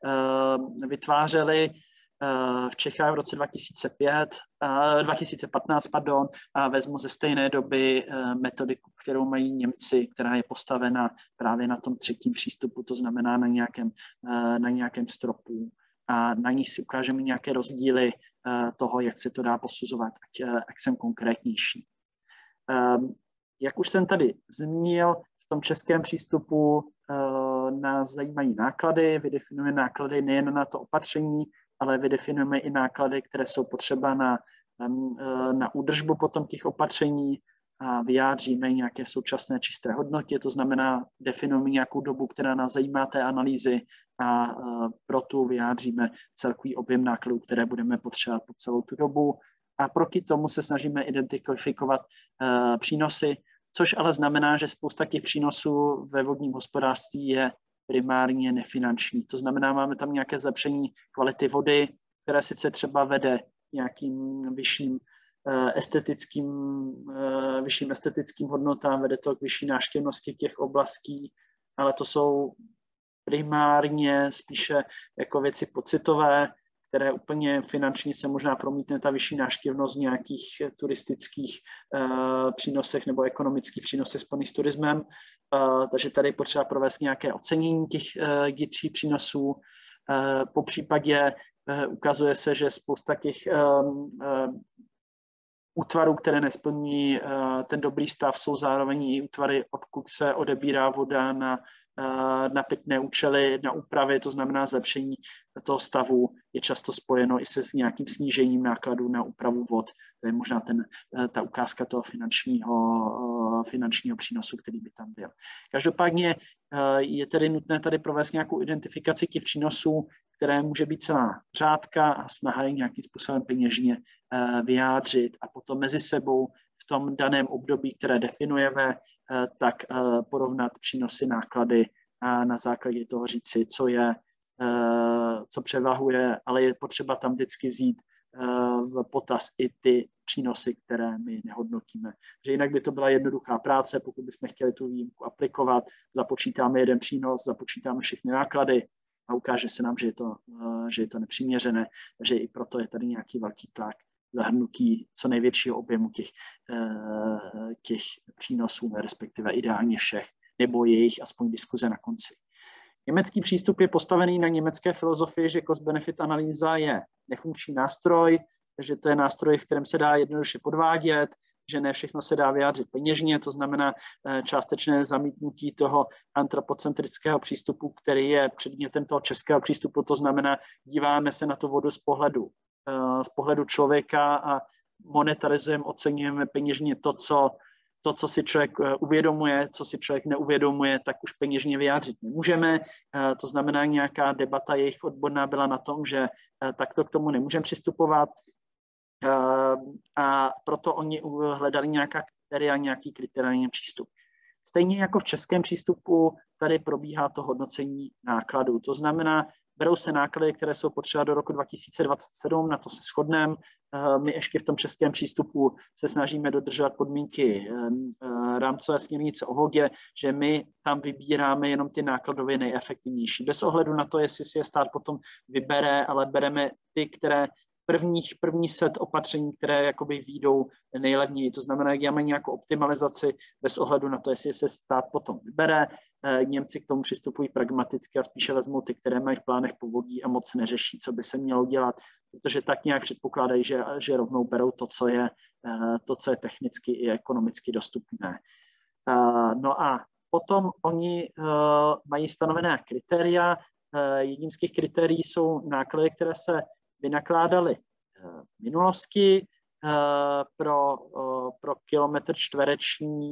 vytvářeli v Čechách v roce dva tisíce pět, dva tisíce patnáct, pardon, a vezmu ze stejné doby metodiku, kterou mají Němci, která je postavena právě na tom třetím přístupu, to znamená na nějakém, na nějakém stropu. A na nich si ukážeme nějaké rozdíly toho, jak se to dá posuzovat, ať, ať jsem konkrétnější. Jak už jsem tady zmínil, v tom českém přístupu nás zajímají náklady, vydefinujeme náklady nejen na to opatření, ale vydefinujeme i náklady, které jsou potřeba na, na údržbu potom těch opatření a vyjádříme nějaké současné čisté hodnoty, to znamená, definujeme nějakou dobu, která nás zajímá té analýzy a pro tu vyjádříme celkový objem nákladů, které budeme potřebovat po celou tu dobu. A proti tomu se snažíme identifikovat uh, přínosy, což ale znamená, že spousta těch přínosů ve vodním hospodářství je primárně nefinanční. To znamená, máme tam nějaké zlepšení kvality vody, které sice třeba vede nějakým vyšším estetickým, vyšším estetickým hodnotám, vede to k vyšší návštěvnosti těch oblastí, ale to jsou primárně spíše jako věci pocitové, které úplně finančně se možná promítne ta vyšší návštěvnost nějakých turistických uh, přínosech nebo ekonomických přínosech spojených s turismem. Uh, takže tady je potřeba provést nějaké ocenění těch uh, dílčích přínosů. Uh, po případě uh, ukazuje se, že spousta těch um, uh, útvarů, které nesplní uh, ten dobrý stav, jsou zároveň i útvary, odkud se odebírá voda na na pitné účely, na úpravy, to znamená zlepšení toho stavu, je často spojeno i se s nějakým snížením nákladů na úpravu vod. To je možná ten, ta ukázka toho finančního, finančního přínosu, který by tam byl. Každopádně je tedy nutné tady provést nějakou identifikaci těch přínosů, které může být celá řádka a snaha je nějakým způsobem peněžně vyjádřit a potom mezi sebou v tom daném období, které definujeme, tak porovnat přínosy, náklady a na základě toho říci, co je, co převahuje, ale je potřeba tam vždycky vzít v potaz i ty přínosy, které my nehodnotíme. Že jinak by to byla jednoduchá práce, pokud bychom chtěli tu výjimku aplikovat, započítáme jeden přínos, započítáme všechny náklady a ukáže se nám, že je to, že je to nepřiměřené, takže i proto je tady nějaký velký tlak zahrnutí co největšího objemu těch, těch přínosů, respektive ideálně všech, nebo jejich aspoň diskuze na konci. Německý přístup je postavený na německé filozofii, že cost-benefit analýza je nefunkční nástroj, že to je nástroj, v kterém se dá jednoduše podvádět, že ne všechno se dá vyjádřit peněžně, to znamená částečné zamítnutí toho antropocentrického přístupu, který je předmětem toho českého přístupu, to znamená, díváme se na tu vodu z pohledu z pohledu člověka a monetarizujeme, oceňujeme peněžně to, co, to, co si člověk uvědomuje, co si člověk neuvědomuje, tak už peněžně vyjádřit nemůžeme. To znamená, nějaká debata jejich odborná byla na tom, že takto k tomu nemůžeme přistupovat a proto oni hledali nějaká kritéria, nějaký kriteriální přístup. Stejně jako v českém přístupu tady probíhá to hodnocení nákladů. To znamená, berou se náklady, které jsou potřeba do roku dva tisíce dvacet sedm, na to se shodneme. My ještě v tom českém přístupu se snažíme dodržovat podmínky rámcové směrnice o vodě, že my tam vybíráme jenom ty nákladově nejefektivnější. Bez ohledu na to, jestli si je stát potom vybere, ale bereme ty, které prvních, první set opatření, které jakoby výjdou nejlevněji. To znamená, jak máme nějakou optimalizaci bez ohledu na to, jestli se stát potom vybere. Němci k tomu přistupují pragmaticky a spíše vezmou ty, které mají v plánech povodí a moc neřeší, co by se mělo dělat, protože tak nějak předpokládají, že, že rovnou berou to, co je, to, co je technicky i ekonomicky dostupné. No a potom oni mají stanovené kritéria. Jedním z těch kritérií jsou náklady, které se vynakládaly v minulosti. pro, pro kilometr čtvereční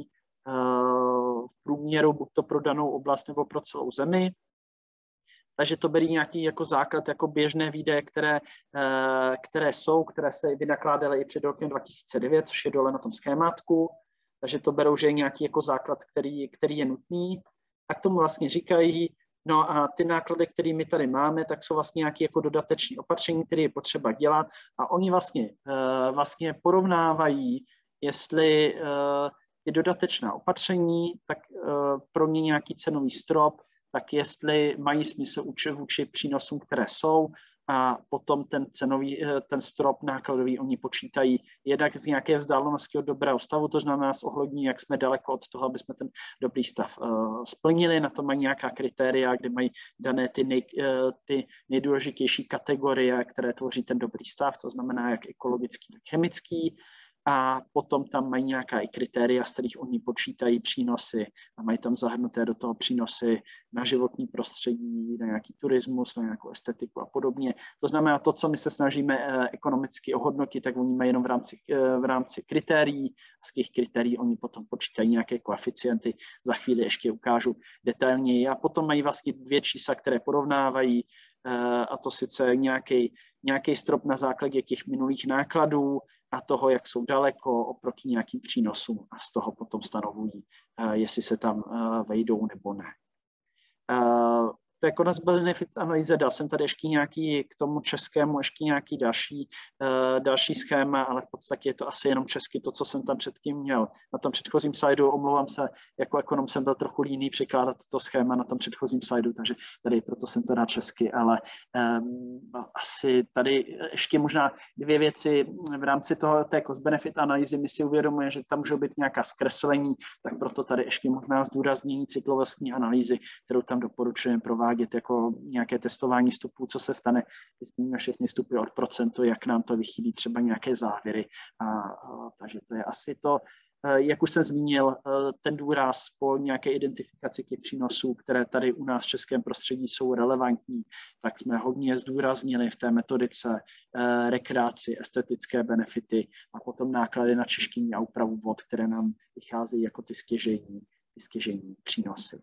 v průměru, buď to pro danou oblast nebo pro celou zemi. Takže to berí nějaký jako základ, jako běžné výdaje, které, které jsou, které se vynakládaly i před rokem dva tisíce devět, což je dole na tom schémátku. Takže to berou, že je nějaký jako základ, který, který je nutný. A k tomu vlastně říkají, no a ty náklady, které my tady máme, tak jsou vlastně nějaké jako dodateční opatření, které je potřeba dělat. A oni vlastně, vlastně porovnávají, jestli ty dodatečná opatření, tak pro ně nějaký cenový strop, tak jestli mají smysl vůči přínosům, které jsou, a potom ten cenový, ten strop nákladový oni počítají jednak z nějaké vzdálenosti od dobrého stavu, to znamená z ohlední, jak jsme daleko od toho, aby jsme ten dobrý stav uh, splnili. Na to mají nějaká kritéria, kde mají dané ty, nej, uh, ty nejdůležitější kategorie, které tvoří ten dobrý stav, to znamená jak ekologický, tak chemický. A potom tam mají nějaká i kritéria, z kterých oni počítají přínosy a mají tam zahrnuté do toho přínosy na životní prostředí, na nějaký turismus, na nějakou estetiku a podobně. To znamená, to, co my se snažíme ekonomicky ohodnotit, tak oni mají jenom v rámci, v rámci kritérií. Z těch kritérií oni potom počítají nějaké koeficienty. Za chvíli ještě ukážu detailněji. A potom mají vlastně dvě čísla, které porovnávají, a to sice nějaký, nějaký strop na základě těch minulých nákladů a toho, jak jsou daleko oproti nějakým přínosům, a z toho potom stanovují, jestli se tam vejdou nebo ne. To je konec benefit analýze, dal jsem tady ještě nějaký k tomu českému, ještě nějaký další, uh, další schéma, ale v podstatě je to asi jenom česky, to, co jsem tam předtím měl. Na tom předchozím slajdu, omlouvám se, jako ekonom jsem byl trochu líný překládat to schéma na tom předchozím slajdu, takže tady proto jsem to dal česky, ale um, asi tady ještě možná dvě věci v rámci toho, té cost benefit analýzy. My si uvědomujeme, že tam můžou být nějaká zkreslení, tak proto tady ještě možná zdůraznění cyklovostní analýzy, kterou tam doporučujeme provádět jako nějaké testování vstupů, co se stane, když jsme všechny vstupy od procentu, jak nám to vychýlí třeba nějaké závěry. A, a, takže to je asi to, jak už jsem zmínil, ten důraz po nějaké identifikaci těch přínosů, které tady u nás v českém prostředí jsou relevantní, tak jsme hodně zdůraznili v té metodice rekreaci, estetické benefity a potom náklady na čištění a úpravu vod, které nám vycházejí jako ty stěžejní, ty stěžejní přínosy.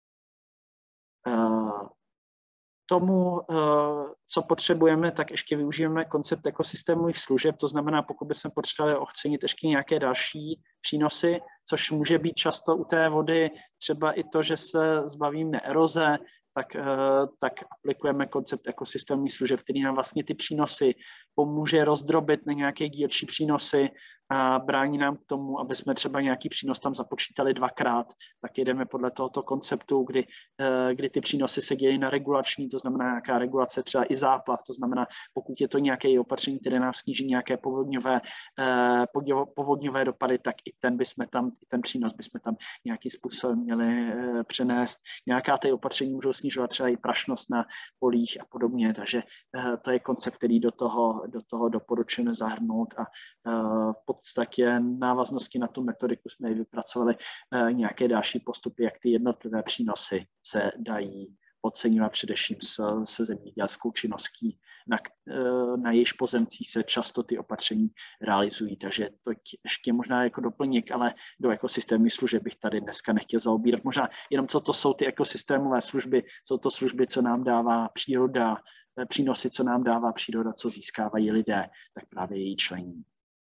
Tomu, co potřebujeme, tak ještě využijeme koncept ekosystémových služeb, to znamená, pokud bychom potřebovali ocenit ještě nějaké další přínosy, což může být často u té vody třeba i to, že se zbavíme eroze, tak, tak aplikujeme koncept ekosystémových služeb, který nám vlastně ty přínosy pomůže rozdrobit na nějaké dílčí přínosy a brání nám k tomu, aby jsme třeba nějaký přínos tam započítali dvakrát, tak jedeme podle tohoto konceptu, kdy, kdy ty přínosy se dějí na regulační, to znamená nějaká regulace třeba i záplav, to znamená, pokud je to nějaké opatření, které nám sníží nějaké povodňové, povodňové dopady, tak i ten bychom tam, i ten přínos bychom tam nějakým způsobem měli přenést. Nějaká ty opatření můžou snižovat třeba i prašnost na polích a podobně, takže to je koncept, který do toho, do toho doporučujeme zahrnout a v podstatě návaznosti na tu metodiku jsme vypracovali nějaké další postupy, jak ty jednotlivé přínosy se dají oceňovat především se zemědělskou činností, na, na jejíž pozemcích se často ty opatření realizují. Takže to ještě možná jako doplněk, ale do ekosystémových služeb bych tady dneska nechtěl zaobírat. Možná jenom, co to jsou ty ekosystémové služby, jsou to služby, co nám dává příroda, přínosy, co nám dává příroda, co získávají lidé, tak právě její člení.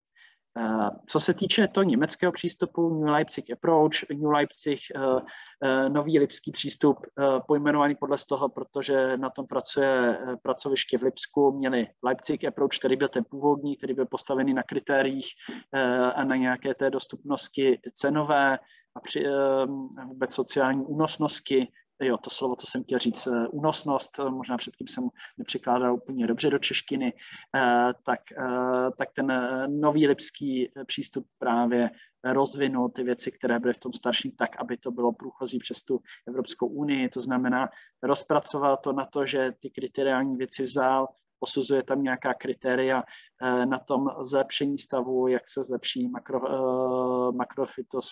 Co se týče toho německého přístupu, New Leipzig Approach, New Leipzig, nový lipský přístup, pojmenovaný podle toho, protože na tom pracuje pracoviště v Lipsku, měli Leipzig Approach, který byl ten původní, který byl postavený na kritériích a na nějaké té dostupnosti cenové a při vůbec sociální únosnosti. Jo, to slovo, co jsem chtěl říct, únosnost, možná předtím jsem nepřekládal úplně dobře do češtiny, tak, tak ten nový lipský přístup právě rozvinul ty věci, které byly v tom starším, tak, aby to bylo průchozí přes tu Evropskou unii. To znamená, rozpracoval to na to, že ty kriteriální věci vzal, posuzuje tam nějaká kritéria na tom zlepšení stavu, jak se zlepší makro, makrofitos,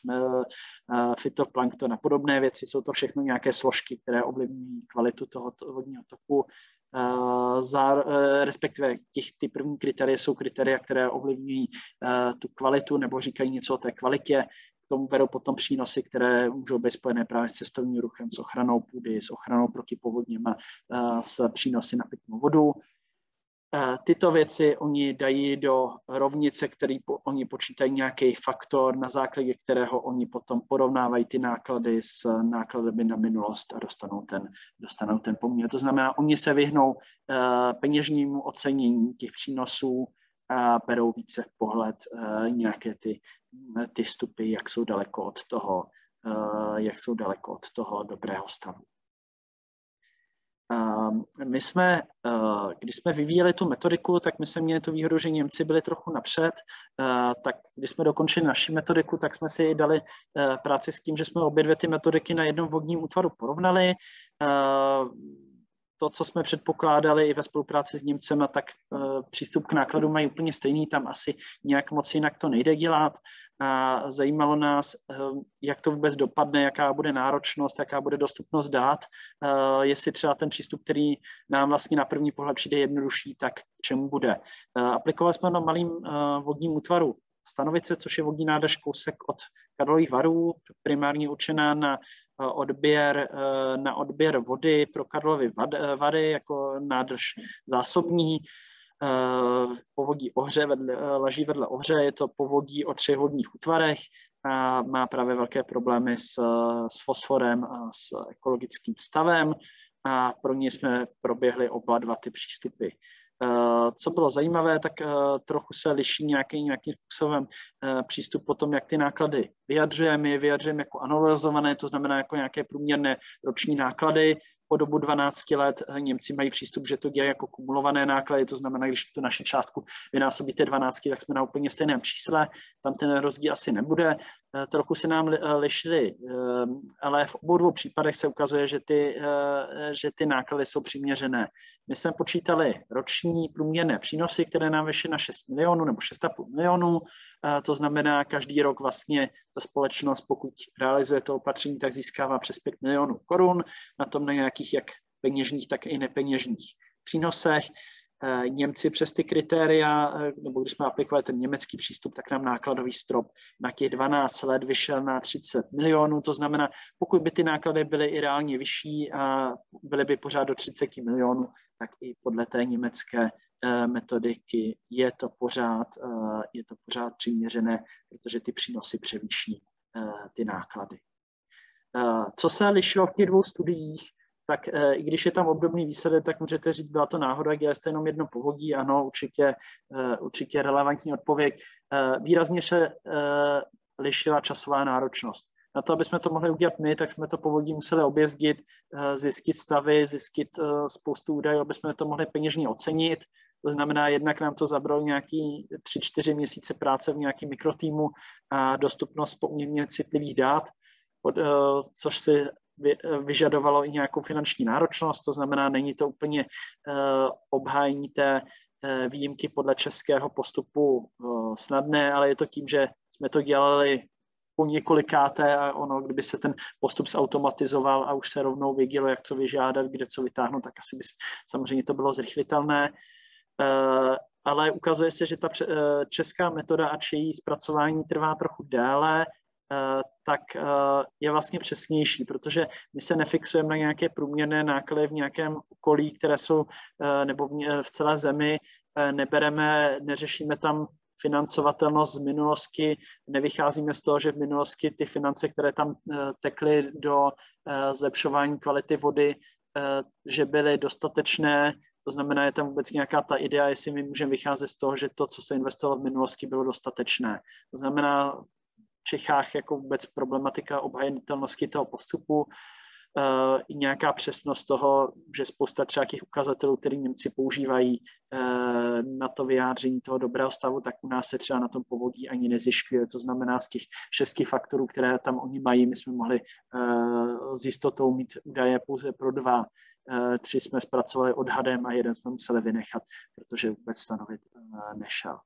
fytoplankton a podobné věci. Jsou to všechno nějaké složky, které ovlivňují kvalitu toho vodního toku. za, respektive těch, ty první kritéria jsou kritéria, které ovlivňují tu kvalitu nebo říkají něco o té kvalitě. K tomu berou potom přínosy, které můžou být spojené právě s cestovním ruchem, s ochranou půdy, s ochranou proti povodním a s přínosy na pitnou vodu. Tyto věci oni dají do rovnice, který po, oni počítají nějaký faktor, na základě kterého oni potom porovnávají ty náklady s náklady na minulost a dostanou ten, dostanou ten poměr. To znamená, oni se vyhnou uh, peněžnímu ocenění těch přínosů a berou více v pohled uh, nějaké ty, ty vstupy, jak jsou daleko od toho, uh, jak jsou daleko od toho dobrého stavu. My jsme, když jsme vyvíjeli tu metodiku, tak my jsme měli tu výhodu, že Němci byli trochu napřed, tak když jsme dokončili naši metodiku, tak jsme si dali práci s tím, že jsme obě dvě ty metodiky na jednom vodním útvaru porovnali. To, co jsme předpokládali i ve spolupráci s Němcema, tak přístup k nákladu mají úplně stejný, tam asi nějak moc jinak to nejde dělat. A zajímalo nás, jak to vůbec dopadne, jaká bude náročnost, jaká bude dostupnost dát, jestli třeba ten přístup, který nám vlastně na první pohled přijde jednodušší, tak k čemu bude. Aplikovali jsme na malým vodním útvaru Stanovice, což je vodní nádrž kousek od Karlových Varů, primárně určená na odběr, na odběr vody pro Karlovy Vary jako nádrž zásobní. Povodí Ohře, vedle, leží vedle Ohře, je to povodí o třech vodních útvarech a má právě velké problémy s, s fosforem a s ekologickým stavem a pro ně jsme proběhli oba dva ty přístupy. Co bylo zajímavé, tak trochu se liší nějaký, nějakým způsobem přístup po tom, jak ty náklady vyjadřujeme. My je vyjadřujeme jako analyzované, to znamená jako nějaké průměrné roční náklady. Po dobu dvanácti let Němci mají přístup, že to dělají jako kumulované náklady, to znamená, když tu naši částku vynásobíte dvanácti, tak jsme na úplně stejném čísle, tam ten rozdíl asi nebude. Trochu se nám lišily, ale v obou dvou případech se ukazuje, že ty, že ty náklady jsou přiměřené. My jsme počítali roční průměrné přínosy, které nám vyšly na šest milionů nebo šest a půl milionů, to znamená, každý rok vlastně ta společnost, pokud realizuje to opatření, tak získává přes pět milionů korun, na tom na nějakých jak peněžních, tak i nepeněžních přínosech. Němci přes ty kritéria, nebo když jsme aplikovali ten německý přístup, tak nám nákladový strop na těch dvanáct let vyšel na třicet milionů, to znamená, pokud by ty náklady byly i reálně vyšší a byly by pořád do třicet milionů, tak i podle té německé metodiky je to pořád, je to pořád přiměřené, protože ty přínosy převýší ty náklady. Co se lišilo v těch dvou studiích, tak i když je tam obdobný výsledek, tak můžete říct, byla to náhoda, dělali jste jenom jedno povodí, ano, určitě, určitě relevantní odpověď. Výrazně se lišila časová náročnost. Na to, aby jsme to mohli udělat my, tak jsme to povodí museli objezdit, zjistit stavy, zjistit spoustu údajů, aby jsme to mohli peněžně ocenit. To znamená, jednak nám to zabralo nějaký tři, čtyři měsíce práce v nějakém mikrotýmu a dostupnost poměrně citlivých dát, což si vyžadovalo i nějakou finanční náročnost, to znamená, není to úplně obhájení té výjimky podle českého postupu snadné, ale je to tím, že jsme to dělali po několikáté a ono, kdyby se ten postup zautomatizoval a už se rovnou vědělo, jak co vyžádat, kde co vytáhnout, tak asi by samozřejmě to bylo zrychlitelné. Ale ukazuje se, že ta česká metoda, ač její zpracování trvá trochu déle, tak je vlastně přesnější, protože my se nefixujeme na nějaké průměrné náklady v nějakém okolí, které jsou, nebo v celé zemi, nebereme, neřešíme tam financovatelnost z minulosti, nevycházíme z toho, že v minulosti ty finance, které tam tekly do zlepšování kvality vody, že byly dostatečné, to znamená, je tam vůbec nějaká ta idea, jestli my můžeme vycházet z toho, že to, co se investovalo v minulosti, bylo dostatečné. To znamená, v Čechách jako vůbec problematika obhajitelnosti toho postupu, uh, i nějaká přesnost toho, že spousta třeba těch ukazatelů, který Němci používají uh, na to vyjádření toho dobrého stavu, tak u nás se třeba na tom povodí ani nezjišťuje. To znamená, z těch šesti faktorů, které tam oni mají, my jsme mohli uh, s jistotou mít údaje pouze pro dva. Uh, tři jsme zpracovali odhadem a jeden jsme museli vynechat, protože vůbec stanovit uh, nešel.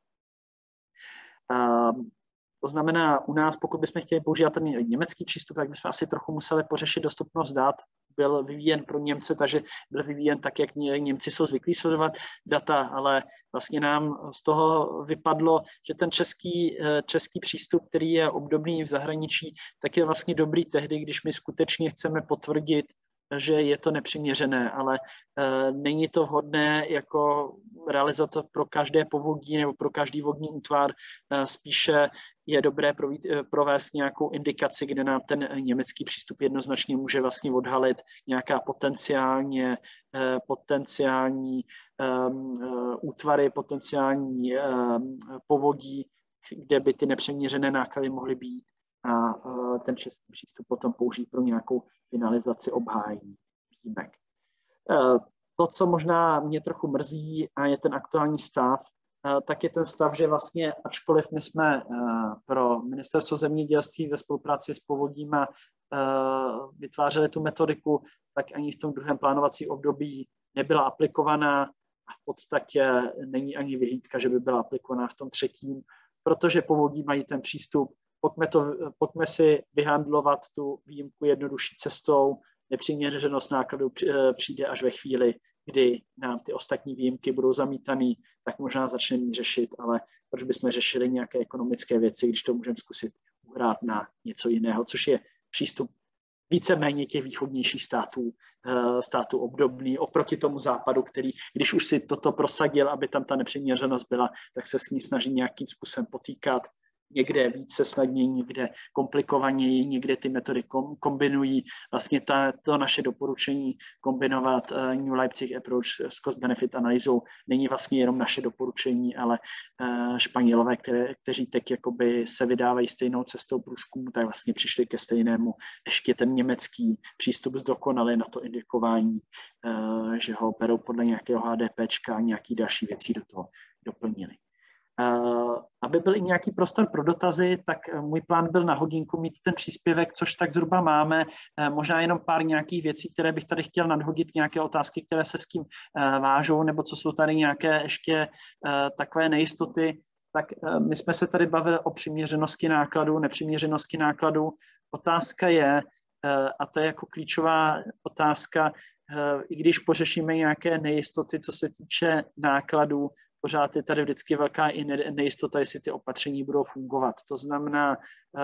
Uh, To znamená, u nás, pokud bychom chtěli používat ten německý přístup, tak bychom asi trochu museli pořešit dostupnost dat byl vyvíjen pro Němce, takže byl vyvíjen tak, jak Němci jsou zvyklí sledovat data, ale vlastně nám z toho vypadlo, že ten český, český přístup, který je obdobný v zahraničí, tak je vlastně dobrý tehdy, když my skutečně chceme potvrdit, že je to nepřiměřené, ale e, není to vhodné jako realizovat to pro každé povodí nebo pro každý vodní útvar. E, spíše je dobré provít, e, provést nějakou indikaci, kde nám ten německý přístup jednoznačně může vlastně odhalit nějaká potenciálně, e, potenciální e, útvary, potenciální e, povodí, kde by ty nepřiměřené náklady mohly být. A ten český přístup potom použít pro nějakou finalizaci obhájení výjimek. To, co možná mě trochu mrzí a je ten aktuální stav, tak je ten stav, že vlastně, ačkoliv my jsme pro Ministerstvo zemědělství ve spolupráci s povodíma vytvářeli tu metodiku, tak ani v tom druhém plánovacím období nebyla aplikovaná a v podstatě není ani vyhlídka, že by byla aplikovaná v tom třetím, protože povodí mají ten přístup. Pojďme, to, pojďme si vyhandlovat tu výjimku jednodušší cestou, nepřiměřenost nákladů přijde až ve chvíli, kdy nám ty ostatní výjimky budou zamítaný, tak možná začneme řešit, ale proč bychom řešili nějaké ekonomické věci, když to můžeme zkusit uhrát na něco jiného, což je přístup víceméně těch východnějších států, států obdobný oproti tomu západu, který, když už si toto prosadil, aby tam ta nepřiměřenost byla, tak se s ní snaží nějakým způsobem potýkat. Někde více snadněji, někde komplikovaněji, někde ty metody kombinují. Vlastně ta, to naše doporučení kombinovat uh, New Leipzig approach s cost-benefit analýzou není vlastně jenom naše doporučení, ale uh, Španělové, které, kteří teď jakoby se vydávají stejnou cestou průzkumu, tak vlastně přišli ke stejnému. Ještě ten německý přístup zdokonali na to indikování, uh, že ho berou podle nějakého HDPčka a nějaký další věcí do toho doplnili. Uh, aby byl i nějaký prostor pro dotazy, tak můj plán byl na hodinku mít ten příspěvek, což tak zhruba máme. Uh, možná jenom pár nějakých věcí, které bych tady chtěl nadhodit, nějaké otázky, které se s tím uh, vážou, nebo co jsou tady nějaké ještě uh, takové nejistoty. Tak uh, my jsme se tady bavili o přiměřenosti nákladů, nepřiměřenosti nákladů. Otázka je, uh, a to je jako klíčová otázka, uh, i když pořešíme nějaké nejistoty, co se týče nákladů, pořád je tady vždycky velká i nejistota, jestli ty opatření budou fungovat. To znamená,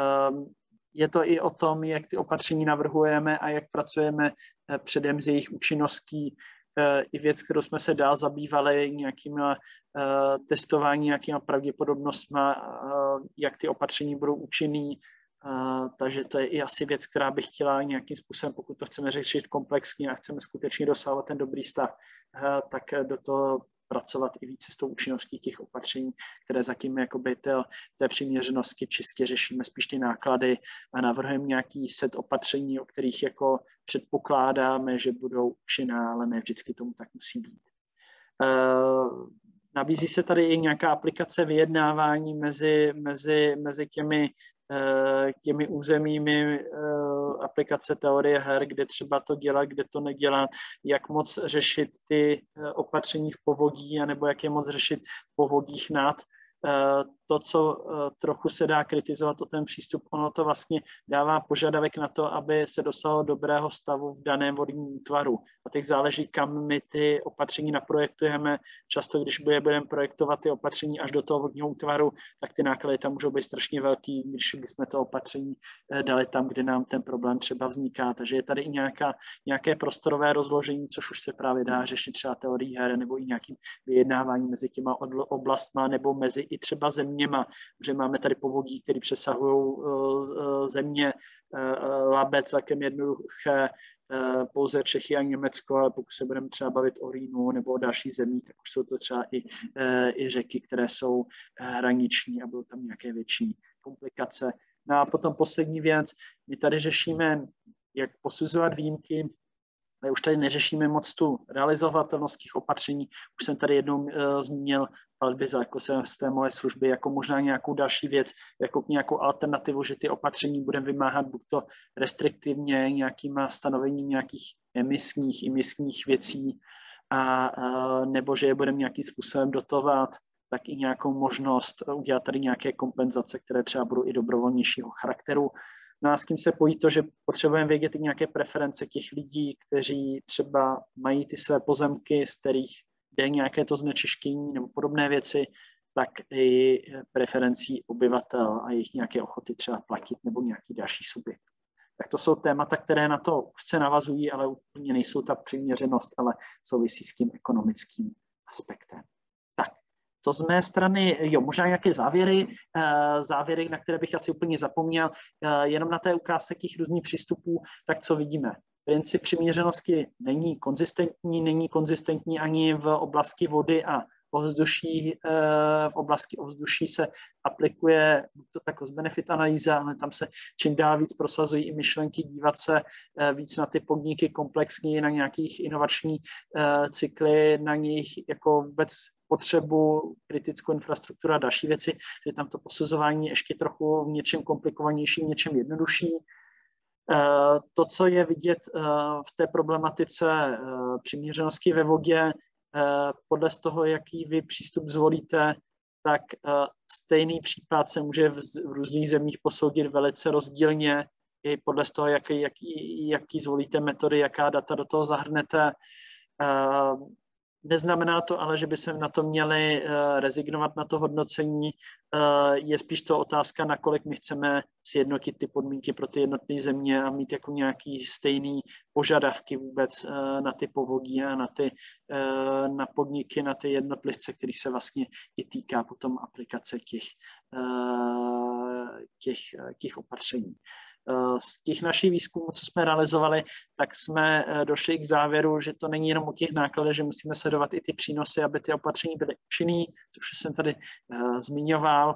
je to i o tom, jak ty opatření navrhujeme a jak pracujeme předem s jejich účinností. I věc, kterou jsme se dál zabývali, nějakýma testování, nějakýma pravděpodobnostmi, jak ty opatření budou účinný. Takže to je i asi věc, která bych chtěla nějakým způsobem, pokud to chceme řešit komplexně a chceme skutečně dosahovat ten dobrý stav, tak do toho pracovat i více s tou účinností těch opatření, které zatím jakoby té, té přiměřenosti čistě řešíme spíš ty náklady a navrhujeme nějaký set opatření, o kterých jako předpokládáme, že budou účinná, ale ne vždycky tomu tak musí být. Uh, nabízí se tady i nějaká aplikace vyjednávání mezi, mezi, mezi těmi těmi územími aplikace teorie her, kde třeba to dělat, kde to nedělat, jak moc řešit ty opatření v povodí, anebo jak je moc řešit v povodích nad. To, co trochu se dá kritizovat o ten přístup, ono to vlastně dává požadavek na to, aby se dosáhlo dobrého stavu v daném vodním útvaru. A teď záleží, kam my ty opatření naprojektujeme. Často, když budeme projektovat ty opatření až do toho vodního útvaru, tak ty náklady tam můžou být strašně velký, když bychom to opatření dali tam, kde nám ten problém třeba vzniká. Takže je tady i nějaká, nějaké prostorové rozložení, což už se právě dá řešit třeba teorií her nebo i nějakým vyjednáváním mezi těma oblastma nebo mezi i třeba zeměma, že máme tady povodí, které přesahují země, Labe celkem jednoduché, pouze Čechy a Německo, ale pokud se budeme třeba bavit o Rýnu nebo o další zemí, tak už jsou to třeba i, i řeky, které jsou hraniční a budou tam nějaké větší komplikace. No a potom poslední věc, my tady řešíme, jak posuzovat výjimky, ale už tady neřešíme moc tu realizovatelnost těch opatření. Už jsem tady jednou uh, zmínil platby za ekosystémové služby jako možná nějakou další věc, jako nějakou alternativu, že ty opatření budeme vymáhat buď to restriktivně nějakýma stanovením nějakých emisních, emisních věcí, a, uh, nebo že je budeme nějakým způsobem dotovat, tak i nějakou možnost udělat tady nějaké kompenzace, které třeba budou i dobrovolnějšího charakteru. No a s kým se pojí to, že potřebujeme vědět i nějaké preference těch lidí, kteří třeba mají ty své pozemky, z kterých jde nějaké to znečištění nebo podobné věci, tak i preferencí obyvatel a jejich nějaké ochoty třeba platit nebo nějaký další subjekt. Tak to jsou témata, které na to úzce navazují, ale úplně nejsou ta přiměřenost, ale souvisí s tím ekonomickým aspektem. Tak, to z mé strany, jo, možná nějaké závěry, závěry, na které bych asi úplně zapomněl, jenom na té ukázce těch různých přístupů, tak co vidíme? Princip přiměřenosti není konzistentní, není konzistentní ani v oblasti vody a ovzduší. V oblasti ovzduší se aplikuje to ta cost-benefit analýza, ale tam se čím dál víc prosazují i myšlenky dívat se víc na ty podniky komplexní, na nějakých inovační cykly, na nich jako vůbec potřebu, kritickou infrastrukturu a další věci, že tam to posuzování je ještě trochu v něčem komplikovanější, v něčem jednodušší. To, co je vidět v té problematice přiměřenosti ve vodě, podle z toho, jaký vy přístup zvolíte, tak stejný případ se může v, v různých zemích posoudit velice rozdílně, i podle z toho, jaký, jaký, jaký zvolíte metody, jaká data do toho zahrnete. Neznamená to ale, že by se na to měli rezignovat na to hodnocení. Je spíš to otázka, nakolik my chceme sjednotit ty podmínky pro ty jednotlivé země a mít jako nějaký stejný požadavky vůbec na ty povodí a na, ty, na podniky, na ty jednotlivce, který se vlastně i týká potom aplikace těch, těch, těch opatření. Z těch našich výzkumů, co jsme realizovali, tak jsme došli k závěru, že to není jenom o těch nákladech, že musíme sledovat i ty přínosy, aby ty opatření byly účinný, což jsem tady uh, zmiňoval.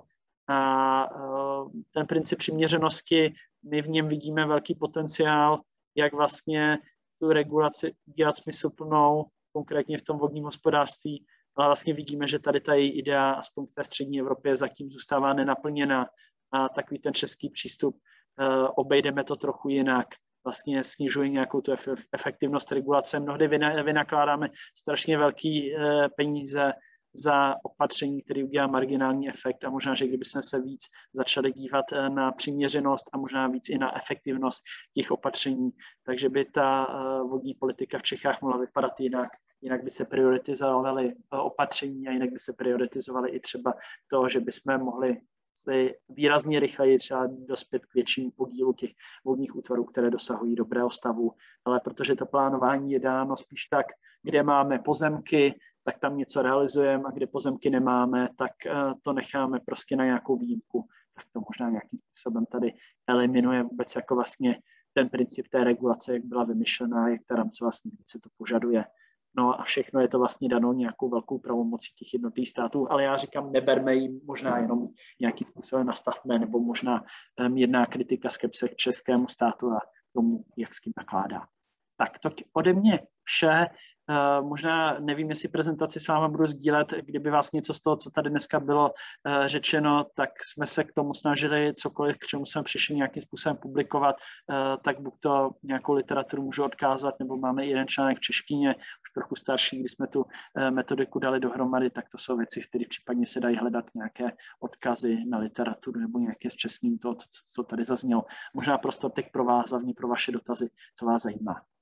A uh, ten princip přiměřenosti, my v něm vidíme velký potenciál, jak vlastně tu regulaci dělat smysluplnou, konkrétně v tom vodním hospodářství, ale vlastně vidíme, že tady ta její idea, aspoň v té střední Evropě, zatím zůstává nenaplněna a takový ten český přístup, Uh, obejdeme to trochu jinak, vlastně snižuje nějakou tu efektivnost regulace. Mnohdy vynakládáme strašně velký uh, peníze za opatření, které udělá marginální efekt a možná, že kdyby jsme se víc začali dívat uh, na přiměřenost a možná víc i na efektivnost těch opatření, takže by ta uh, vodní politika v Čechách mohla vypadat jinak. Jinak by se prioritizovaly opatření a jinak by se prioritizovaly i třeba to, že bychom mohli výrazně rychleji třeba dospět k většímu podílu těch vodních útvarů, které dosahují dobrého stavu. Ale protože to plánování je dáno spíš tak, kde máme pozemky, tak tam něco realizujeme a kde pozemky nemáme, tak to necháme prostě na nějakou výjimku. Tak to možná nějakým způsobem tady eliminuje vůbec jako vlastně ten princip té regulace, jak byla vymyšlená, jak ta rámcová směrnice to požaduje. No a všechno je to vlastně dano nějakou velkou pravomocí těch jednotlivých států, ale já říkám, neberme jim, možná jenom nějakým způsobem nastavme, nebo možná mírná kritika, skepse k českému státu a tomu, jak s tím nakládá. Tak to ode mě vše. Uh, možná nevím, jestli prezentaci s vámi budu sdílet, kdyby vás něco z toho, co tady dneska bylo uh, řečeno, tak jsme se k tomu snažili cokoliv, k čemu jsme přišli nějakým způsobem publikovat, uh, tak buď to nějakou literaturu můžu odkázat, nebo máme jeden článek v češtině, už trochu starší, kdy jsme tu uh, metodiku dali dohromady, tak to jsou věci, které případně se dají hledat nějaké odkazy na literaturu nebo nějaké zpřesnění toho, co tady zaznělo. Možná prostatek pro vás, hlavně pro vaše dotazy, co vás zajímá.